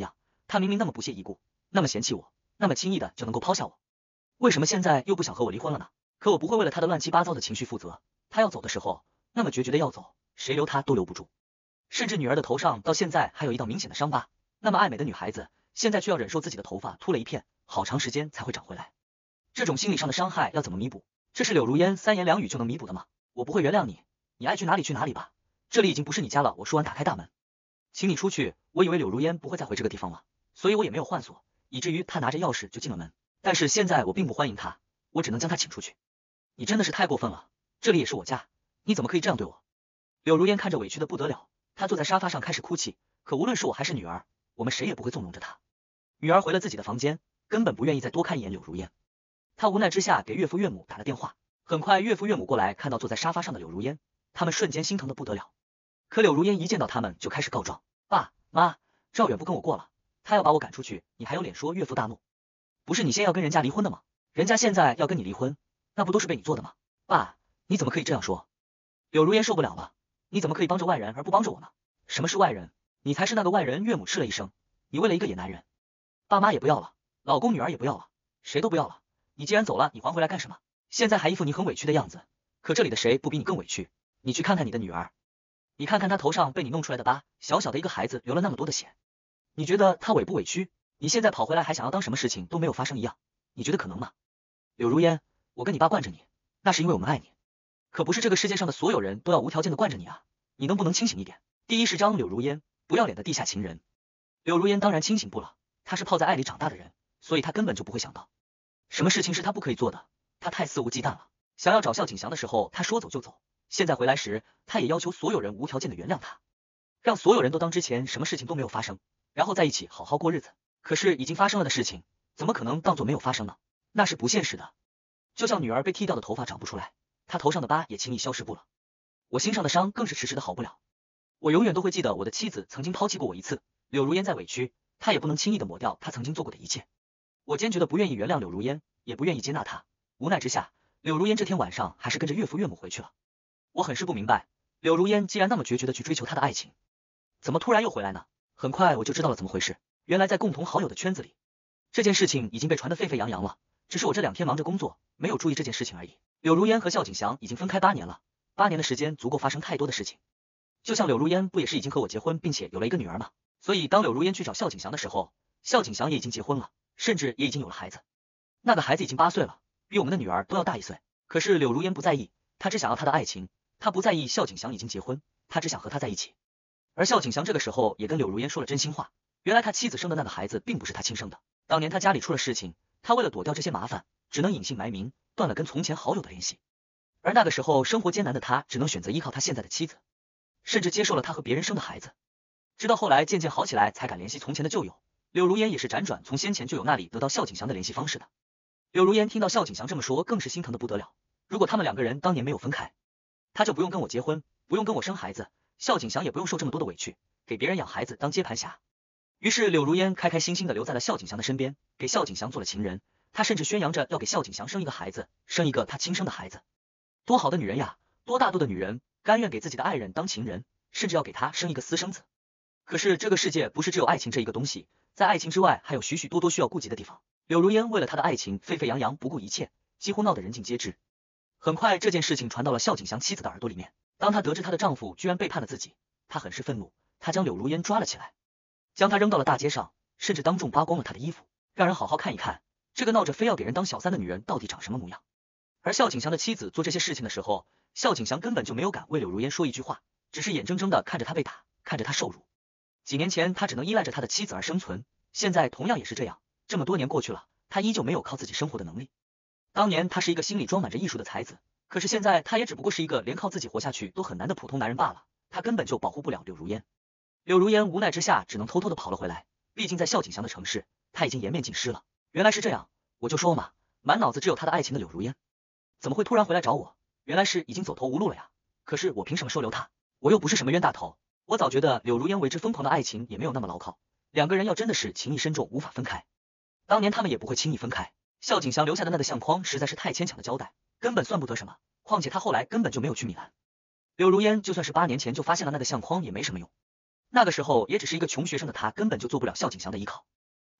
他明明那么不屑一顾，那么嫌弃我，那么轻易的就能够抛下我，为什么现在又不想和我离婚了呢？可我不会为了他的乱七八糟的情绪负责，他要走的时候，那么决绝的要走，谁留他都留不住。甚至女儿的头上到现在还有一道明显的伤疤，那么爱美的女孩子，现在却要忍受自己的头发秃了一片，好长时间才会长回来。这种心理上的伤害要怎么弥补？这是柳如烟三言两语就能弥补的吗？我不会原谅你，你爱去哪里去哪里吧，这里已经不是你家了。我说完打开大门，请你出去。我以为柳如烟不会再回这个地方了，所以我也没有换锁，以至于她拿着钥匙就进了门。但是现在我并不欢迎她，我只能将她请出去。你真的是太过分了，这里也是我家，你怎么可以这样对我？柳如烟看着委屈的不得了，她坐在沙发上开始哭泣。可无论是我还是女儿，我们谁也不会纵容着她。女儿回了自己的房间，根本不愿意再多看一眼柳如烟。她无奈之下给岳父岳母打了电话，很快岳父岳母过来，看到坐在沙发上的柳如烟，他们瞬间心疼的不得了。可柳如烟一见到他们就开始告状，爸妈，赵远不跟我过了，他要把我赶出去，你还有脸说？岳父大怒，不是你先要跟人家离婚的吗？人家现在要跟你离婚，那不都是被你做的吗？爸，你怎么可以这样说？柳如烟受不了了，你怎么可以帮着外人而不帮着我呢？什么是外人？你才是那个外人。岳母嗤了一声，你为了一个野男人，爸妈也不要了，老公女儿也不要了，谁都不要了，你既然走了，你还回来干什么？现在还一副你很委屈的样子，可这里的谁不比你更委屈？你去看看你的女儿，你看看她头上被你弄出来的疤，小小的一个孩子流了那么多的血，你觉得她委不委屈？你现在跑回来还想要当什么事情都没有发生一样，你觉得可能吗？柳如烟，我跟你爸惯着你，那是因为我们爱你，可不是这个世界上的所有人都要无条件的惯着你啊，你能不能清醒一点？第1章柳如烟，不要脸的地下情人。柳如烟当然清醒不了，她是泡在爱里长大的人，所以她根本就不会想到什么事情是她不可以做的，她太肆无忌惮了。想要找萧景祥的时候，她说走就走，现在回来时，她也要求所有人无条件的原谅她，让所有人都当之前什么事情都没有发生，然后在一起好好过日子。可是已经发生了的事情，怎么可能当作没有发生呢？那是不现实的。就像女儿被剃掉的头发长不出来，她头上的疤也轻易消失不了，我心上的伤更是迟迟的好不了。我永远都会记得我的妻子曾经抛弃过我一次。柳如烟再委屈，她也不能轻易的抹掉她曾经做过的一切。我坚决的不愿意原谅柳如烟，也不愿意接纳她。无奈之下，柳如烟这天晚上还是跟着岳父岳母回去了。我很是不明白，柳如烟既然那么决绝的去追求她的爱情，怎么突然又回来呢？很快我就知道了怎么回事，原来在共同好友的圈子里，这件事情已经被传得沸沸扬扬了，只是我这2天忙着工作，没有注意这件事情而已。柳如烟和萧景祥已经分开8年了，8年的时间足够发生太多的事情。就像柳如烟不也是已经和我结婚，并且有了一个女儿吗？所以当柳如烟去找萧景祥的时候，萧景祥也已经结婚了，甚至也已经有了孩子。那个孩子已经8岁了，比我们的女儿都要大1岁。可是柳如烟不在意，她只想要她的爱情，她不在意萧景祥已经结婚，她只想和他在一起。而萧景祥这个时候也跟柳如烟说了真心话，原来他妻子生的那个孩子并不是他亲生的，当年他家里出了事情，他为了躲掉这些麻烦，只能隐姓埋名，断了跟从前好友的联系。而那个时候生活艰难的他，只能选择依靠他现在的妻子，甚至接受了他和别人生的孩子。直到后来渐渐好起来，才敢联系从前的旧友。柳如烟也是辗转从先前旧友那里得到萧景祥的联系方式的。柳如烟听到萧景祥这么说，更是心疼的不得了。如果他们2个人当年没有分开，他就不用跟我结婚，不用跟我生孩子，萧景祥也不用受这么多的委屈，给别人养孩子当接盘侠。于是柳如烟开开心心的留在了萧景祥的身边，给萧景祥做了情人。她甚至宣扬着要给萧景祥生一个孩子，生一个他亲生的孩子。多好的女人呀，多大度的女人，甘愿给自己的爱人当情人，甚至要给他生一个私生子。可是这个世界不是只有爱情这一个东西，在爱情之外还有许许多多需要顾及的地方。柳如烟为了她的爱情沸沸扬扬，不顾一切，几乎闹得人尽皆知。很快这件事情传到了萧景祥妻子的耳朵里面，当她得知她的丈夫居然背叛了自己，她很是愤怒，她将柳如烟抓了起来，将她扔到了大街上，甚至当众扒光了她的衣服，让人好好看一看这个闹着非要给人当小三的女人到底长什么模样。而萧景祥的妻子做这些事情的时候，萧景祥根本就没有敢为柳如烟说一句话，只是眼睁睁的看着她被打，看着她受辱。几年前他只能依赖着他的妻子而生存，现在同样也是这样。这么多年过去了，他依旧没有靠自己生活的能力。当年他是一个心里装满着艺术的才子，可是现在他也只不过是一个连靠自己活下去都很难的普通男人罢了。他根本就保护不了柳如烟。柳如烟无奈之下只能偷偷的跑了回来，毕竟在萧景祥的城市，他已经颜面尽失了。原来是这样，我就说嘛，满脑子只有他的爱情的柳如烟，怎么会突然回来找我？原来是已经走投无路了呀。可是我凭什么收留他？我又不是什么冤大头。我早觉得柳如烟为之疯狂的爱情也没有那么牢靠，2个人要真的是情谊深重无法分开，当年他们也不会轻易分开。萧景祥留下的那个相框实在是太牵强的交代，根本算不得什么，况且他后来根本就没有去米兰。柳如烟就算是8年前就发现了那个相框也没什么用，那个时候也只是一个穷学生的他根本就做不了萧景祥的依靠。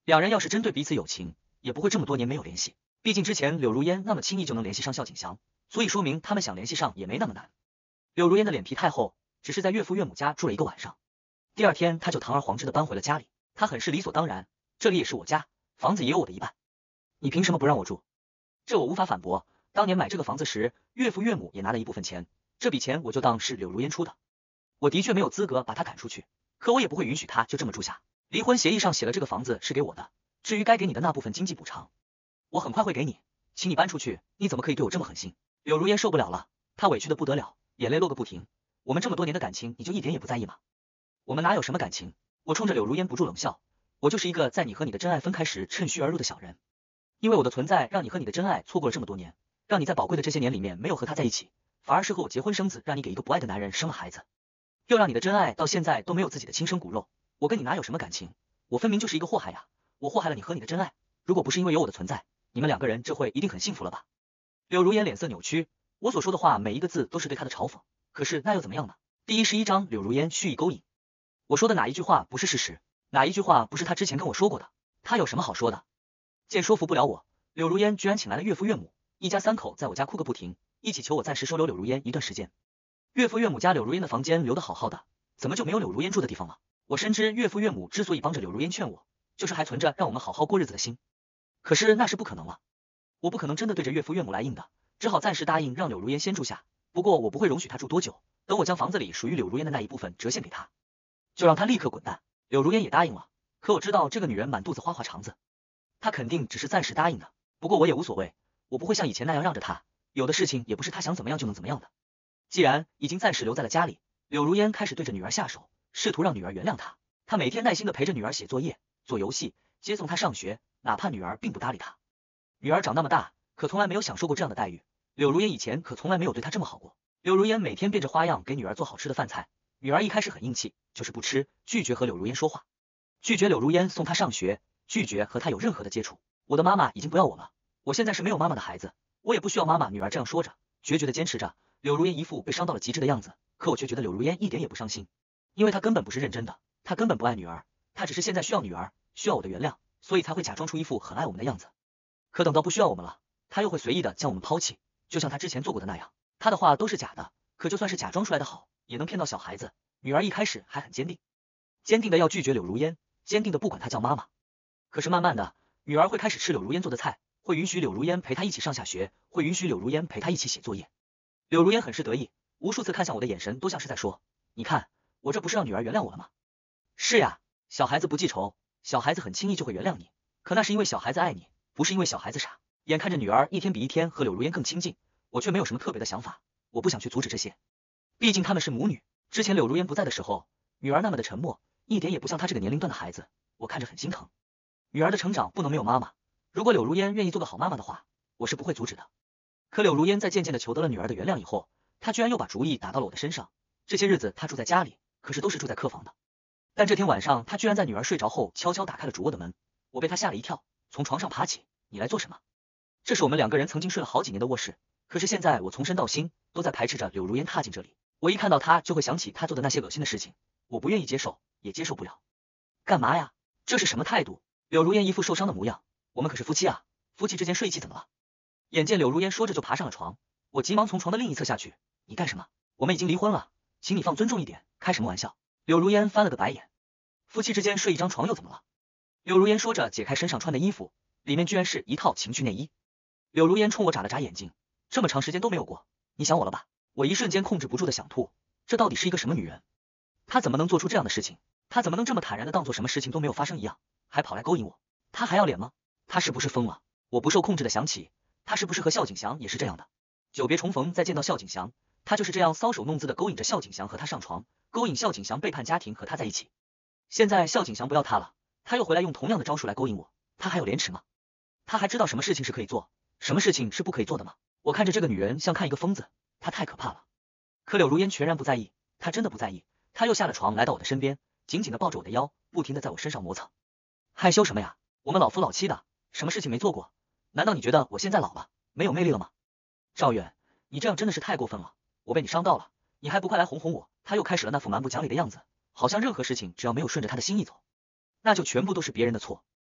两人要是真对彼此有情，也不会这么多年没有联系。毕竟之前柳如烟那么轻易就能联系上萧景祥，所以说明他们想联系上也没那么难。柳如烟的脸皮太厚，只是在岳父岳母家住了一个晚上，第二天他就堂而皇之的搬回了家里。他很是理所当然，这里也是我家，房子也有我的一半，你凭什么不让我住？这我无法反驳。当年买这个房子时，岳父岳母也拿了一部分钱，这笔钱我就当是柳如烟出的。我的确没有资格把他赶出去，可我也不会允许他就这么住下。离婚协议上写了这个房子是给我的，至于该给你的那部分经济补偿，我很快会给你，请你搬出去。你怎么可以对我这么狠心？柳如烟受不了了，她委屈的不得了，眼泪落个不停。我们这么多年的感情，你就一点也不在意吗？我们哪有什么感情？我冲着柳如烟不住冷笑，我就是一个在你和你的真爱分开时趁虚而入的小人。因为我的存在，让你和你的真爱错过了这么多年，让你在宝贵的这些年里面没有和他在一起，反而是和我结婚生子，让你给一个不爱的男人生了孩子，又让你的真爱到现在都没有自己的亲生骨肉。我跟你哪有什么感情？我分明就是一个祸害呀！我祸害了你和你的真爱，如果不是因为有我的存在，你们两个人这会一定很幸福了吧？柳如烟脸色扭曲，我所说的话每一个字都是对他的嘲讽，可是那又怎么样呢？第11章柳如烟蓄意勾引。我说的哪一句话不是事实？哪一句话不是他之前跟我说过的？他有什么好说的？见说服不了我，柳如烟居然请来了岳父岳母，一家三口在我家哭个不停，一起求我暂时收留柳如烟一段时间。岳父岳母家柳如烟的房间留得好好的，怎么就没有柳如烟住的地方了？我深知岳父岳母之所以帮着柳如烟劝我，就是还存着让我们好好过日子的心。可是那是不可能了，我不可能真的对着岳父岳母来硬的，只好暂时答应让柳如烟先住下。不过我不会容许她住多久，等我将房子里属于柳如烟的那一部分折现给她，就让她立刻滚蛋。柳如烟也答应了，可我知道这个女人满肚子花花肠子，她肯定只是暂时答应的。不过我也无所谓，我不会像以前那样让着她，有的事情也不是她想怎么样就能怎么样的。既然已经暂时留在了家里，柳如烟开始对着女儿下手，试图让女儿原谅她。她每天耐心的陪着女儿写作业、做游戏、接送她上学，哪怕女儿并不搭理她。女儿长那么大，可从来没有享受过这样的待遇。柳如烟以前可从来没有对她这么好过。柳如烟每天变着花样给女儿做好吃的饭菜，女儿一开始很硬气，就是不吃，拒绝和柳如烟说话，拒绝柳如烟送她上学，拒绝和她有任何的接触。我的妈妈已经不要我了，我现在是没有妈妈的孩子，我也不需要妈妈。女儿这样说着，决绝的坚持着。柳如烟一副被伤到了极致的样子，可我却觉得柳如烟一点也不伤心，因为她根本不是认真的，她根本不爱女儿，她只是现在需要女儿，需要我的原谅，所以才会假装出一副很爱我们的样子。可等到不需要我们了，她又会随意的将我们抛弃，就像她之前做过的那样。她的话都是假的，可就算是假装出来的好，也能骗到小孩子。女儿一开始还很坚定，坚定的要拒绝柳如烟，坚定的不管她叫妈妈。可是慢慢的，女儿会开始吃柳如烟做的菜，会允许柳如烟陪她一起上下学，会允许柳如烟陪她一起写作业。柳如烟很是得意，无数次看向我的眼神都像是在说，你看，我这不是让女儿原谅我了吗？是呀，小孩子不记仇，小孩子很轻易就会原谅你，可那是因为小孩子爱你，不是因为小孩子傻。眼看着女儿一天比一天和柳如烟更亲近，我却没有什么特别的想法，我不想去阻止这些，毕竟他们是母女。之前柳如烟不在的时候，女儿那么的沉默，一点也不像她这个年龄段的孩子，我看着很心疼。女儿的成长不能没有妈妈，如果柳如烟愿意做个好妈妈的话，我是不会阻止的。可柳如烟在渐渐的求得了女儿的原谅以后，她居然又把主意打到了我的身上。这些日子她住在家里，可是都是住在客房的。但这天晚上，她居然在女儿睡着后悄悄打开了主卧的门，我被她吓了一跳，从床上爬起，你来做什么？这是我们两个人曾经睡了好几年的卧室，可是现在我从身到心都在排斥着柳如烟踏进这里。我一看到她就会想起她做的那些恶心的事情，我不愿意接受，也接受不了。干嘛呀？这是什么态度？柳如烟一副受伤的模样，我们可是夫妻啊，夫妻之间睡一起怎么了？眼见柳如烟说着就爬上了床，我急忙从床的另一侧下去，你干什么？我们已经离婚了，请你放尊重一点，开什么玩笑？柳如烟翻了个白眼，夫妻之间睡一张床又怎么了？柳如烟说着解开身上穿的衣服，里面居然是一套情趣内衣。柳如烟冲我眨了眨眼睛，这么长时间都没有过，你想我了吧？我一瞬间控制不住的想吐，这到底是一个什么女人？她怎么能做出这样的事情？她怎么能这么坦然的当做什么事情都没有发生一样，还跑来勾引我？她还要脸吗？她是不是疯了？我不受控制的想起，她是不是和萧景祥也是这样的？久别重逢再见到萧景祥，她就是这样搔首弄姿的勾引着萧景祥和他上床，勾引萧景祥背叛家庭和他在一起。现在萧景祥不要她了，她又回来用同样的招数来勾引我，她还有廉耻吗？她还知道什么事情是可以做，什么事情是不可以做的吗？我看着这个女人像看一个疯子，她太可怕了。可柳如烟全然不在意，她真的不在意。她又下了床来到我的身边，紧紧的抱着我的腰，不停的在我身上摩擦。害羞什么呀？我们老夫老妻的，什么事情没做过？难道你觉得我现在老了，没有魅力了吗？赵远，你这样真的是太过分了，我被你伤到了，你还不快来哄哄我？他又开始了那副蛮不讲理的样子，好像任何事情只要没有顺着他的心意走，那就全部都是别人的错。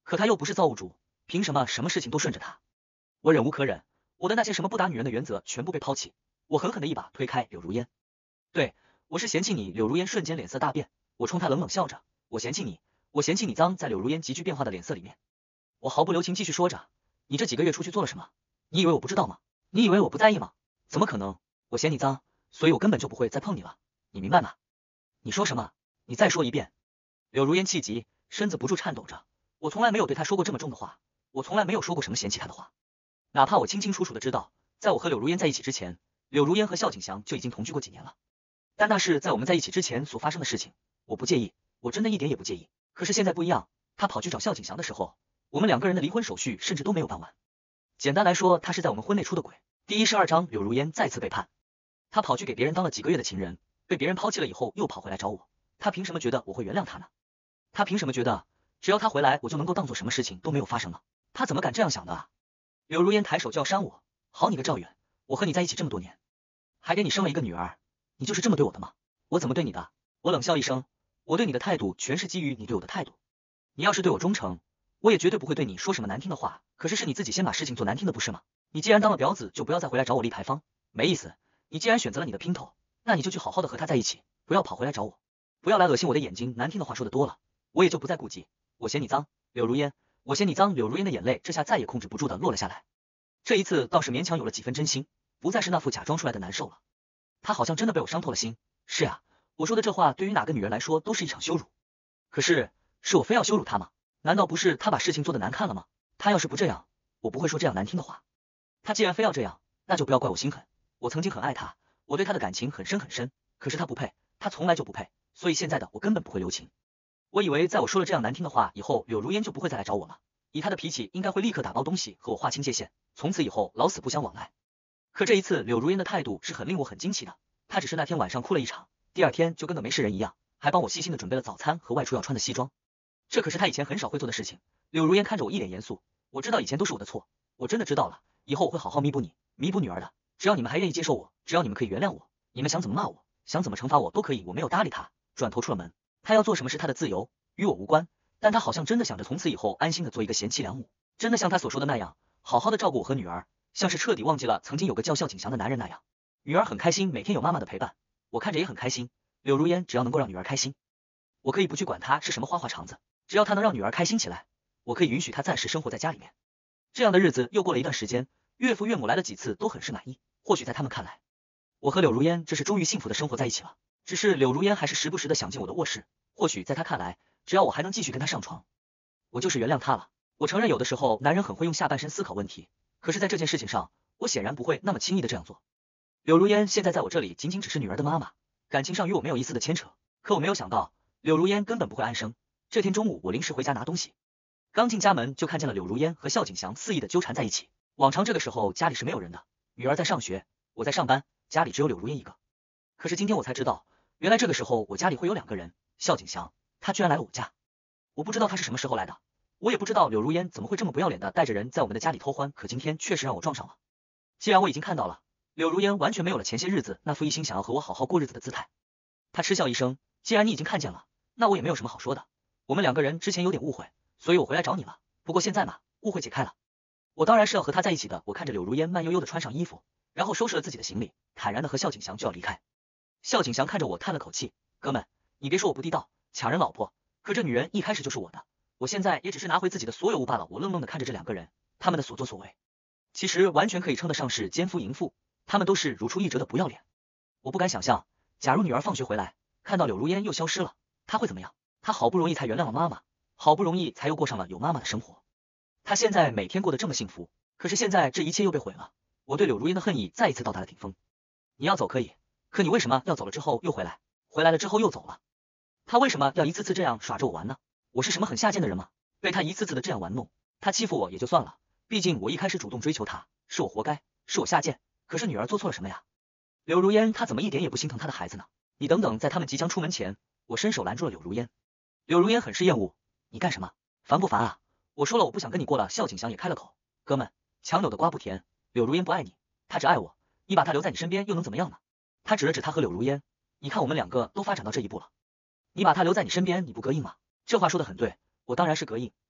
可他又不是造物主，凭什么什么事情都顺着他？我忍无可忍，我的那些什么不打女人的原则全部被抛弃，我狠狠的一把推开柳如烟。对，我是嫌弃你。柳如烟瞬间脸色大变，我冲她冷冷笑着，我嫌弃你，我嫌弃你脏。在柳如烟急剧变化的脸色里面，我毫不留情继续说着，你这几个月出去做了什么？你以为我不知道吗？你以为我不在意吗？怎么可能？我嫌你脏，所以我根本就不会再碰你了，你明白吗？你说什么？你再说一遍。柳如烟气急，身子不住颤抖着。我从来没有对她说过这么重的话，我从来没有说过什么嫌弃她的话。哪怕我清清楚楚的知道，在我和柳如烟在一起之前，柳如烟和孝景祥就已经同居过几年了。但那是在我们在一起之前所发生的事情，我不介意，我真的一点也不介意。可是现在不一样，他跑去找孝景祥的时候，我们两个人的离婚手续甚至都没有办完。简单来说，他是在我们婚内出的轨。第12章，柳如烟再次背叛。他跑去给别人当了几个月的情人，被别人抛弃了以后又跑回来找我，他凭什么觉得我会原谅他呢？他凭什么觉得只要他回来我就能够当做什么事情都没有发生呢？他怎么敢这样想的啊？柳如烟抬手就要扇我，好你个赵远，我和你在一起这么多年，还给你生了一个女儿，你就是这么对我的吗？我怎么对你的？我冷笑一声，我对你的态度全是基于你对我的态度。你要是对我忠诚，我也绝对不会对你说什么难听的话，可是是你自己先把事情做难听的不是吗？你既然当了婊子，就不要再回来找我立牌坊，没意思。你既然选择了你的姘头，那你就去好好的和他在一起，不要跑回来找我，不要来恶心我的眼睛。难听的话说的多了，我也就不再顾忌。我嫌你脏，柳如烟，我嫌你脏。柳如烟的眼泪这下再也控制不住的落了下来，这一次倒是勉强有了几分真心，不再是那副假装出来的难受了。他好像真的被我伤透了心。是啊，我说的这话对于哪个女人来说都是一场羞辱。可是，是我非要羞辱她吗？难道不是她把事情做得难看了吗？她要是不这样，我不会说这样难听的话。她既然非要这样，那就不要怪我心狠。我曾经很爱她，我对她的感情很深很深，可是她不配，她从来就不配，所以现在的我根本不会留情。我以为在我说了这样难听的话以后，柳如烟就不会再来找我了，以她的脾气应该会立刻打包东西和我划清界限，从此以后老死不相往来。可这一次柳如烟的态度是很令我很惊奇的，她只是那天晚上哭了一场，第二天就跟个没事人一样，还帮我细心的准备了早餐和外出要穿的西装，这可是她以前很少会做的事情。柳如烟看着我一脸严肃，我知道以前都是我的错，我真的知道了，以后我会好好弥补你，弥补女儿的，只要你们还愿意接受我，只要你们可以原谅我，你们想怎么骂我，想怎么惩罚我都可以。我没有搭理她，转头出了门。她要做什么是她的自由，与我无关，但她好像真的想着从此以后安心的做一个贤妻良母，真的像她所说的那样，好好的照顾我和女儿，像是彻底忘记了曾经有个叫孝景祥的男人那样。女儿很开心，每天有妈妈的陪伴，我看着也很开心。柳如烟只要能够让女儿开心，我可以不去管她是什么花花肠子，只要她能让女儿开心起来，我可以允许她暂时生活在家里面。这样的日子又过了一段时间，岳父岳母来了几次都很是满意，或许在他们看来，我和柳如烟这是终于幸福的生活在一起了。只是柳如烟还是时不时的想进我的卧室，或许在她看来，只要我还能继续跟她上床，我就是原谅她了。我承认有的时候男人很会用下半身思考问题，可是在这件事情上，我显然不会那么轻易的这样做。柳如烟现在在我这里仅仅只是女儿的妈妈，感情上与我没有一丝的牵扯，可我没有想到柳如烟根本不会安生。这天中午我临时回家拿东西，刚进家门就看见了柳如烟和孝景祥肆意的纠缠在一起。往常这个时候家里是没有人的，女儿在上学，我在上班，家里只有柳如烟一个。可是今天我才知道，原来这个时候我家里会有2个人，孝景祥他居然来了我家。我不知道他是什么时候来的，我也不知道柳如烟怎么会这么不要脸的带着人在我们的家里偷欢，可今天确实让我撞上了。既然我已经看到了，柳如烟完全没有了前些日子那副一心想要和我好好过日子的姿态。他嗤笑一声，既然你已经看见了，那我也没有什么好说的。我们2个人之前有点误会，所以我回来找你了，不过现在嘛，误会解开了，我当然是要和他在一起的。我看着柳如烟慢悠悠的穿上衣服，然后收拾了自己的行李，坦然的和孝景祥就要离开。孝景祥看着我叹了口气，哥们，你别说我不地道，抢人老婆，可这女人一开始就是我的，我现在也只是拿回自己的所有物罢了。我愣愣的看着这2个人，他们的所作所为，其实完全可以称得上是奸夫淫妇，他们都是如出一辙的不要脸。我不敢想象，假如女儿放学回来，看到柳如烟又消失了，她会怎么样？她好不容易才原谅了妈妈，好不容易才又过上了有妈妈的生活，她现在每天过得这么幸福，可是现在这一切又被毁了。我对柳如烟的恨意再一次到达了顶峰。你要走可以，可你为什么要走了之后又回来，回来了之后又走了？她为什么要一次次这样耍着我玩呢？我是什么很下贱的人吗？被她一次次的这样玩弄，她欺负我也就算了，毕竟我一开始主动追求她，是我活该，是我下贱，可是女儿做错了什么呀？柳如烟她怎么一点也不心疼她的孩子呢？你等等。在他们即将出门前，我伸手拦住了柳如烟。柳如烟很是厌恶，你干什么？烦不烦啊？我说了我不想跟你过了。孝景祥也开了口，哥们，强扭的瓜不甜，柳如烟不爱你，她只爱我，你把她留在你身边又能怎么样呢？他指了指他和柳如烟，你看我们2个都发展到这一步了，你把她留在你身边你不膈应吗？这话说得很对，我当然是膈应，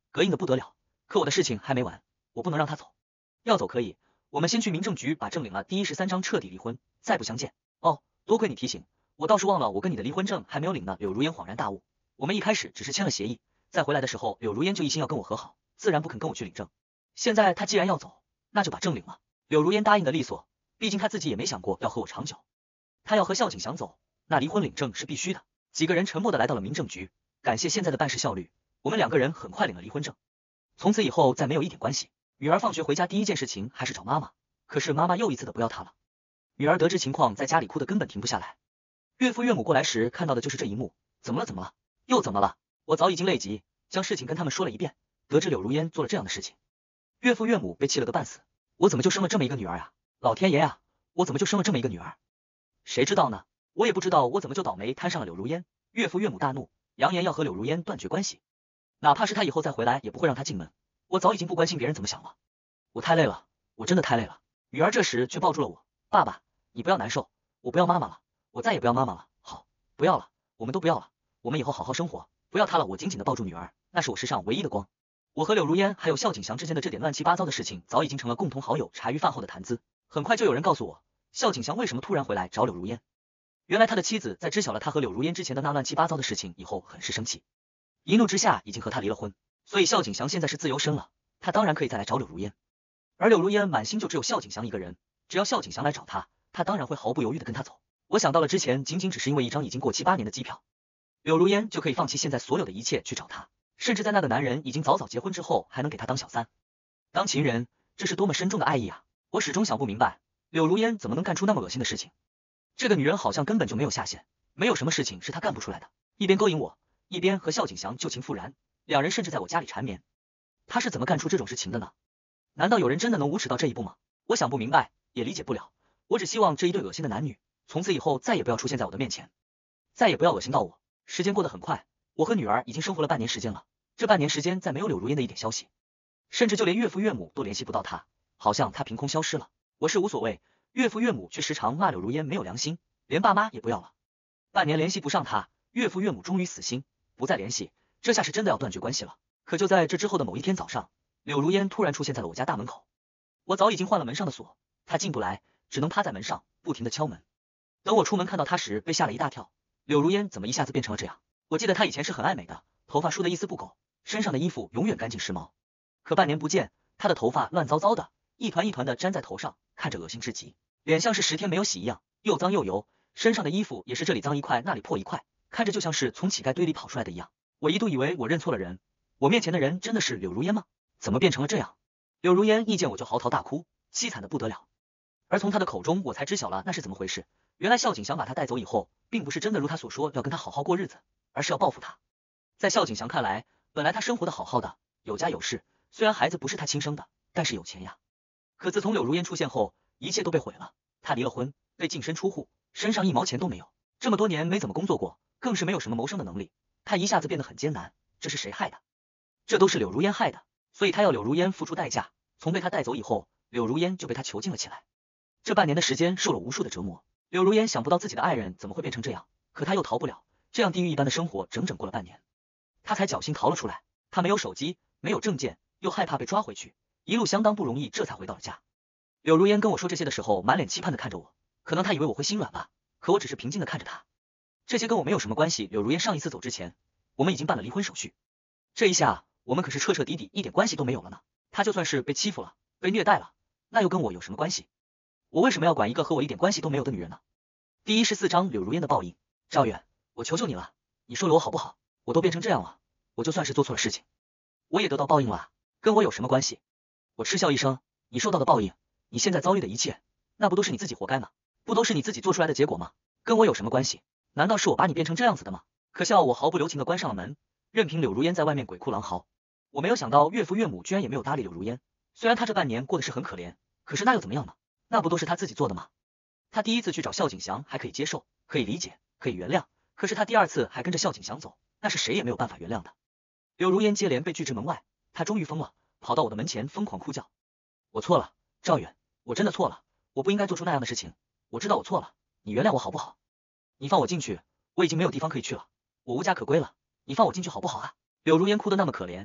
膈应的不得了。可我的事情还没完，我不能让他走。要走可以，我们先去民政局把证领了，第13章彻底离婚，再不相见。哦，多亏你提醒，我倒是忘了我跟你的离婚证还没有领呢。柳如烟恍然大悟，我们一开始只是签了协议，再回来的时候，柳如烟就一心要跟我和好，自然不肯跟我去领证。现在他既然要走，那就把证领了。柳如烟答应的利索，毕竟他自己也没想过要和我长久。他要和孝景祥走，那离婚领证是必须的。几个人沉默的来到了民政局，感谢现在的办事效率，我们2个人很快领了离婚证。从此以后再没有一点关系。女儿放学回家第一件事情还是找妈妈，可是妈妈又一次的不要她了。女儿得知情况，在家里哭得根本停不下来。岳父岳母过来时看到的就是这一幕，怎么了？怎么了？又怎么了？我早已经累极，将事情跟他们说了一遍，得知柳如烟做了这样的事情。岳父岳母被气了个半死，我怎么就生了这么一个女儿啊？老天爷啊，我怎么就生了这么一个女儿？谁知道呢？我也不知道我怎么就倒霉摊上了柳如烟。岳父岳母大怒，扬言要和柳如烟断绝关系，哪怕是他以后再回来也不会让他进门。我早已经不关心别人怎么想了，我太累了，我真的太累了。女儿这时却抱住了我，爸爸，你不要难受，我不要妈妈了，我再也不要妈妈了。好，不要了，我们都不要了，我们以后好好生活，不要她了。我紧紧的抱住女儿，那是我世上唯一的光。我和柳如烟还有孝景祥之间的这点乱七八糟的事情，早已经成了共同好友茶余饭后的谈资。很快就有人告诉我，孝景祥为什么突然回来找柳如烟。原来他的妻子在知晓了他和柳如烟之前的那乱七八糟的事情以后，很是生气，一怒之下已经和他离了婚。所以孝景祥现在是自由身了，他当然可以再来找柳如烟。而柳如烟满心就只有孝景祥一个人，只要孝景祥来找他，他当然会毫不犹豫的跟他走。我想到了之前仅仅只是因为一张已经过7、8年的机票，柳如烟就可以放弃现在所有的一切去找他，甚至在那个男人已经早早结婚之后，还能给他当小三、当情人，这是多么深重的爱意啊！我始终想不明白，柳如烟怎么能干出那么恶心的事情。这个女人好像根本就没有下限，没有什么事情是她干不出来的，一边勾引我，一边和孝景祥旧情复燃。2人甚至在我家里缠绵，他是怎么干出这种事情的呢？难道有人真的能无耻到这一步吗？我想不明白，也理解不了。我只希望这一对恶心的男女，从此以后再也不要出现在我的面前，再也不要恶心到我。时间过得很快，我和女儿已经生活了半年时间了。这半年时间再没有柳如烟的一点消息，甚至就连岳父岳母都联系不到她，好像她凭空消失了。我是无所谓，岳父岳母却时常骂柳如烟没有良心，连爸妈也不要了。半年联系不上她，岳父岳母终于死心，不再联系。这下是真的要断绝关系了。可就在这之后的某一天早上，柳如烟突然出现在了我家大门口。我早已经换了门上的锁，她进不来，只能趴在门上不停的敲门。等我出门看到她时，被吓了一大跳。柳如烟怎么一下子变成了这样？我记得她以前是很爱美的，头发梳得一丝不苟，身上的衣服永远干净时髦。可半年不见，她的头发乱糟糟的，一团一团的粘在头上，看着恶心至极。脸像是10天没有洗一样，又脏又油，身上的衣服也是这里脏一块那里破一块，看着就像是从乞丐堆里跑出来的一样。我一度以为我认错了人，我面前的人真的是柳如烟吗？怎么变成了这样？柳如烟一见我就嚎啕大哭，凄惨的不得了。而从她的口中，我才知晓了那是怎么回事。原来孝景祥把她带走以后，并不是真的如他所说要跟她好好过日子，而是要报复她。在孝景祥看来，本来他生活的好好的，有家有室，虽然孩子不是他亲生的，但是有钱呀。可自从柳如烟出现后，一切都被毁了。他离了婚，被净身出户，身上1毛钱都没有，这么多年没怎么工作过，更是没有什么谋生的能力。他一下子变得很艰难，这是谁害的？这都是柳如烟害的，所以他要柳如烟付出代价。从被他带走以后，柳如烟就被他囚禁了起来。这半年的时间受了无数的折磨，柳如烟想不到自己的爱人怎么会变成这样，可他又逃不了，这样地狱一般的生活整整过了半年，他才侥幸逃了出来。他没有手机，没有证件，又害怕被抓回去，一路相当不容易，这才回到了家。柳如烟跟我说这些的时候，满脸期盼的看着我，可能他以为我会心软吧，可我只是平静的看着他。这些跟我没有什么关系。柳如烟上一次走之前，我们已经办了离婚手续，这一下我们可是彻彻底底一点关系都没有了呢。他就算是被欺负了，被虐待了，那又跟我有什么关系？我为什么要管一个和我一点关系都没有的女人呢？第14章柳如烟的报应。赵远，我求求你了，你收留我好不好？我都变成这样了，我就算是做错了事情，我也得到报应了，跟我有什么关系？我嗤笑一声，你受到的报应，你现在遭遇的一切，那不都是你自己活该吗？不都是你自己做出来的结果吗？跟我有什么关系？难道是我把你变成这样子的吗？可笑我毫不留情的关上了门，任凭柳如烟在外面鬼哭狼嚎。我没有想到岳父岳母居然也没有搭理柳如烟，虽然她这半年过得是很可怜，可是那又怎么样呢？那不都是她自己做的吗？她第一次去找孝景祥还可以接受，可以理解，可以原谅，可是她第2次还跟着孝景祥走，那是谁也没有办法原谅的。柳如烟接连被拒之门外，她终于疯了，跑到我的门前疯狂哭叫。我错了，赵远，我真的错了，我不应该做出那样的事情，我知道我错了，你原谅我好不好？你放我进去，我已经没有地方可以去了，我无家可归了，你放我进去好不好啊？柳如烟哭得那么可怜，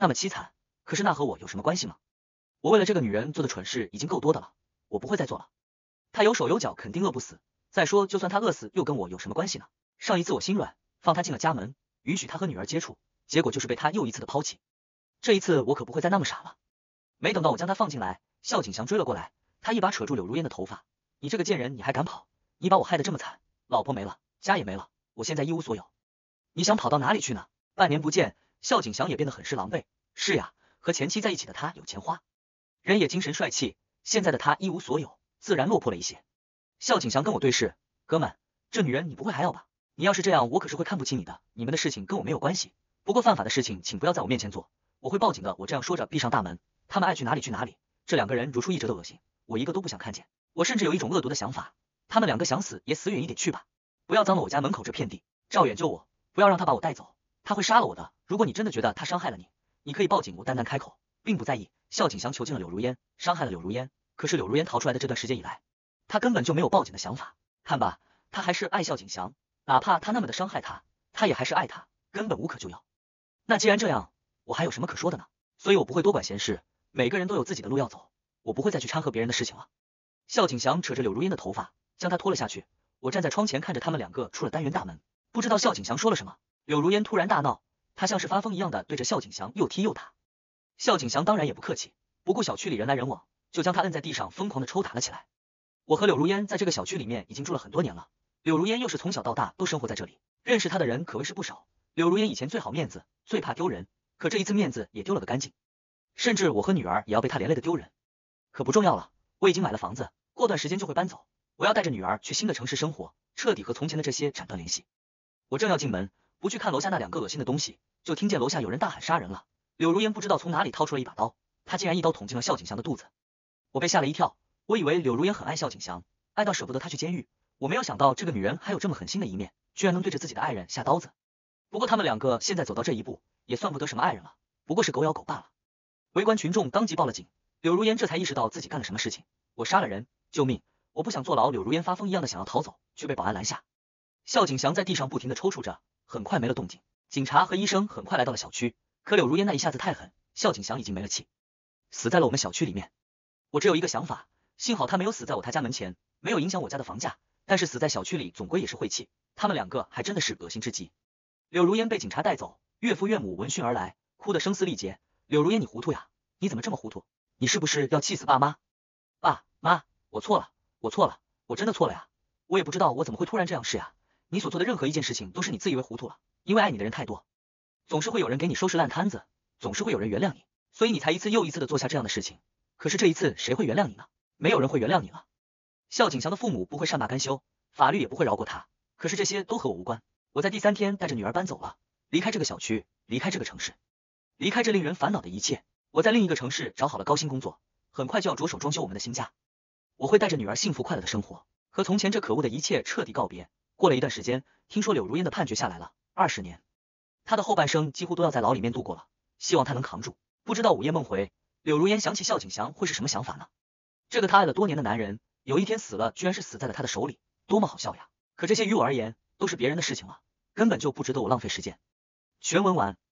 那么凄惨，可是那和我有什么关系吗？我为了这个女人做的蠢事已经够多的了，我不会再做了。她有手有脚，肯定饿不死。再说，就算她饿死，又跟我有什么关系呢？上一次我心软，放她进了家门，允许她和女儿接触，结果就是被她又一次的抛弃。这一次我可不会再那么傻了。没等到我将她放进来，孝景祥追了过来，他一把扯住柳如烟的头发，你这个贱人，你还敢跑？你把我害得这么惨，老婆没了，家也没了，我现在一无所有，你想跑到哪里去呢？半年不见，孝景祥也变得很是狼狈。是呀，和前妻在一起的他有钱花，人也精神帅气，现在的他一无所有，自然落魄了一些。孝景祥跟我对视，哥们，这女人你不会还要吧？你要是这样，我可是会看不起你的。你们的事情跟我没有关系，不过犯法的事情请不要在我面前做，我会报警的。我这样说着闭上大门，他们爱去哪里去哪里。这两个人如出一辙的恶心，我一个都不想看见。我甚至有一种恶毒的想法，他们两个想死也死远一点去吧，不要脏了我家门口这片地。赵远救我，不要让他把我带走，他会杀了我的。如果你真的觉得他伤害了你，你可以报警。我淡淡开口，并不在意。孝景祥囚禁了柳如烟，伤害了柳如烟，可是柳如烟逃出来的这段时间以来，他根本就没有报警的想法。看吧，他还是爱孝景祥，哪怕他那么的伤害他，他也还是爱他，根本无可救药。那既然这样，我还有什么可说的呢？所以我不会多管闲事，每个人都有自己的路要走，我不会再去掺和别人的事情了。孝景祥扯着柳如烟的头发，将她拖了下去。我站在窗前看着他们两个出了单元大门，不知道孝景祥说了什么。柳如烟突然大闹，她像是发疯一样的对着孝景祥又踢又打。孝景祥当然也不客气，不顾小区里人来人往，就将他摁在地上疯狂的抽打了起来。我和柳如烟在这个小区里面已经住了很多年了，柳如烟又是从小到大都生活在这里，认识她的人可谓是不少。柳如烟以前最好面子，最怕丢人，可这一次面子也丢了个干净，甚至我和女儿也要被她连累的丢人。可不重要了，我已经买了房子，过段时间就会搬走，我要带着女儿去新的城市生活，彻底和从前的这些斩断联系。我正要进门，不去看楼下那两个恶心的东西，就听见楼下有人大喊杀人了。柳如烟不知道从哪里掏出了一把刀，她竟然一刀捅进了孝景祥的肚子。我被吓了一跳，我以为柳如烟很爱孝景祥，爱到舍不得他去监狱，我没有想到这个女人还有这么狠心的一面，居然能对着自己的爱人下刀子。不过他们两个现在走到这一步，也算不得什么爱人了，不过是狗咬狗罢了。围观群众当即报了警，柳如烟这才意识到自己干了什么事情，我杀了人，救命！我不想坐牢。柳如烟发疯一样的想要逃走，却被保安拦下。孝景祥在地上不停的抽搐着，很快没了动静。警察和医生很快来到了小区，可柳如烟那一下子太狠，孝景祥已经没了气，死在了我们小区里面。我只有一个想法，幸好他没有死在他家门前，没有影响我家的房价，但是死在小区里总归也是晦气，他们两个还真的是恶心之极。柳如烟被警察带走，岳父岳母闻讯而来，哭得声嘶力竭。柳如烟，你糊涂呀？你怎么这么糊涂？你是不是要气死爸妈？爸妈，我错了，我错了，我真的错了呀！我也不知道我怎么会突然这样是呀。你所做的任何一件事情都是你自以为糊涂了，因为爱你的人太多，总是会有人给你收拾烂摊子，总是会有人原谅你，所以你才一次又一次的做下这样的事情。可是这一次谁会原谅你呢？没有人会原谅你了。孝景祥的父母不会善罢甘休，法律也不会饶过他，可是这些都和我无关。我在第3天带着女儿搬走了，离开这个小区，离开这个城市，离开这令人烦恼的一切。我在另一个城市找好了高薪工作，很快就要着手装修我们的新家。我会带着女儿幸福快乐的生活，和从前这可恶的一切彻底告别。过了一段时间，听说柳如烟的判决下来了，20年，她的后半生几乎都要在牢里面度过了，希望她能扛住。不知道午夜梦回，柳如烟想起孝景祥会是什么想法呢？这个她爱了多年的男人，有一天死了，居然是死在了她的手里，多么好笑呀！可这些于我而言都是别人的事情了，根本就不值得我浪费时间。全文完。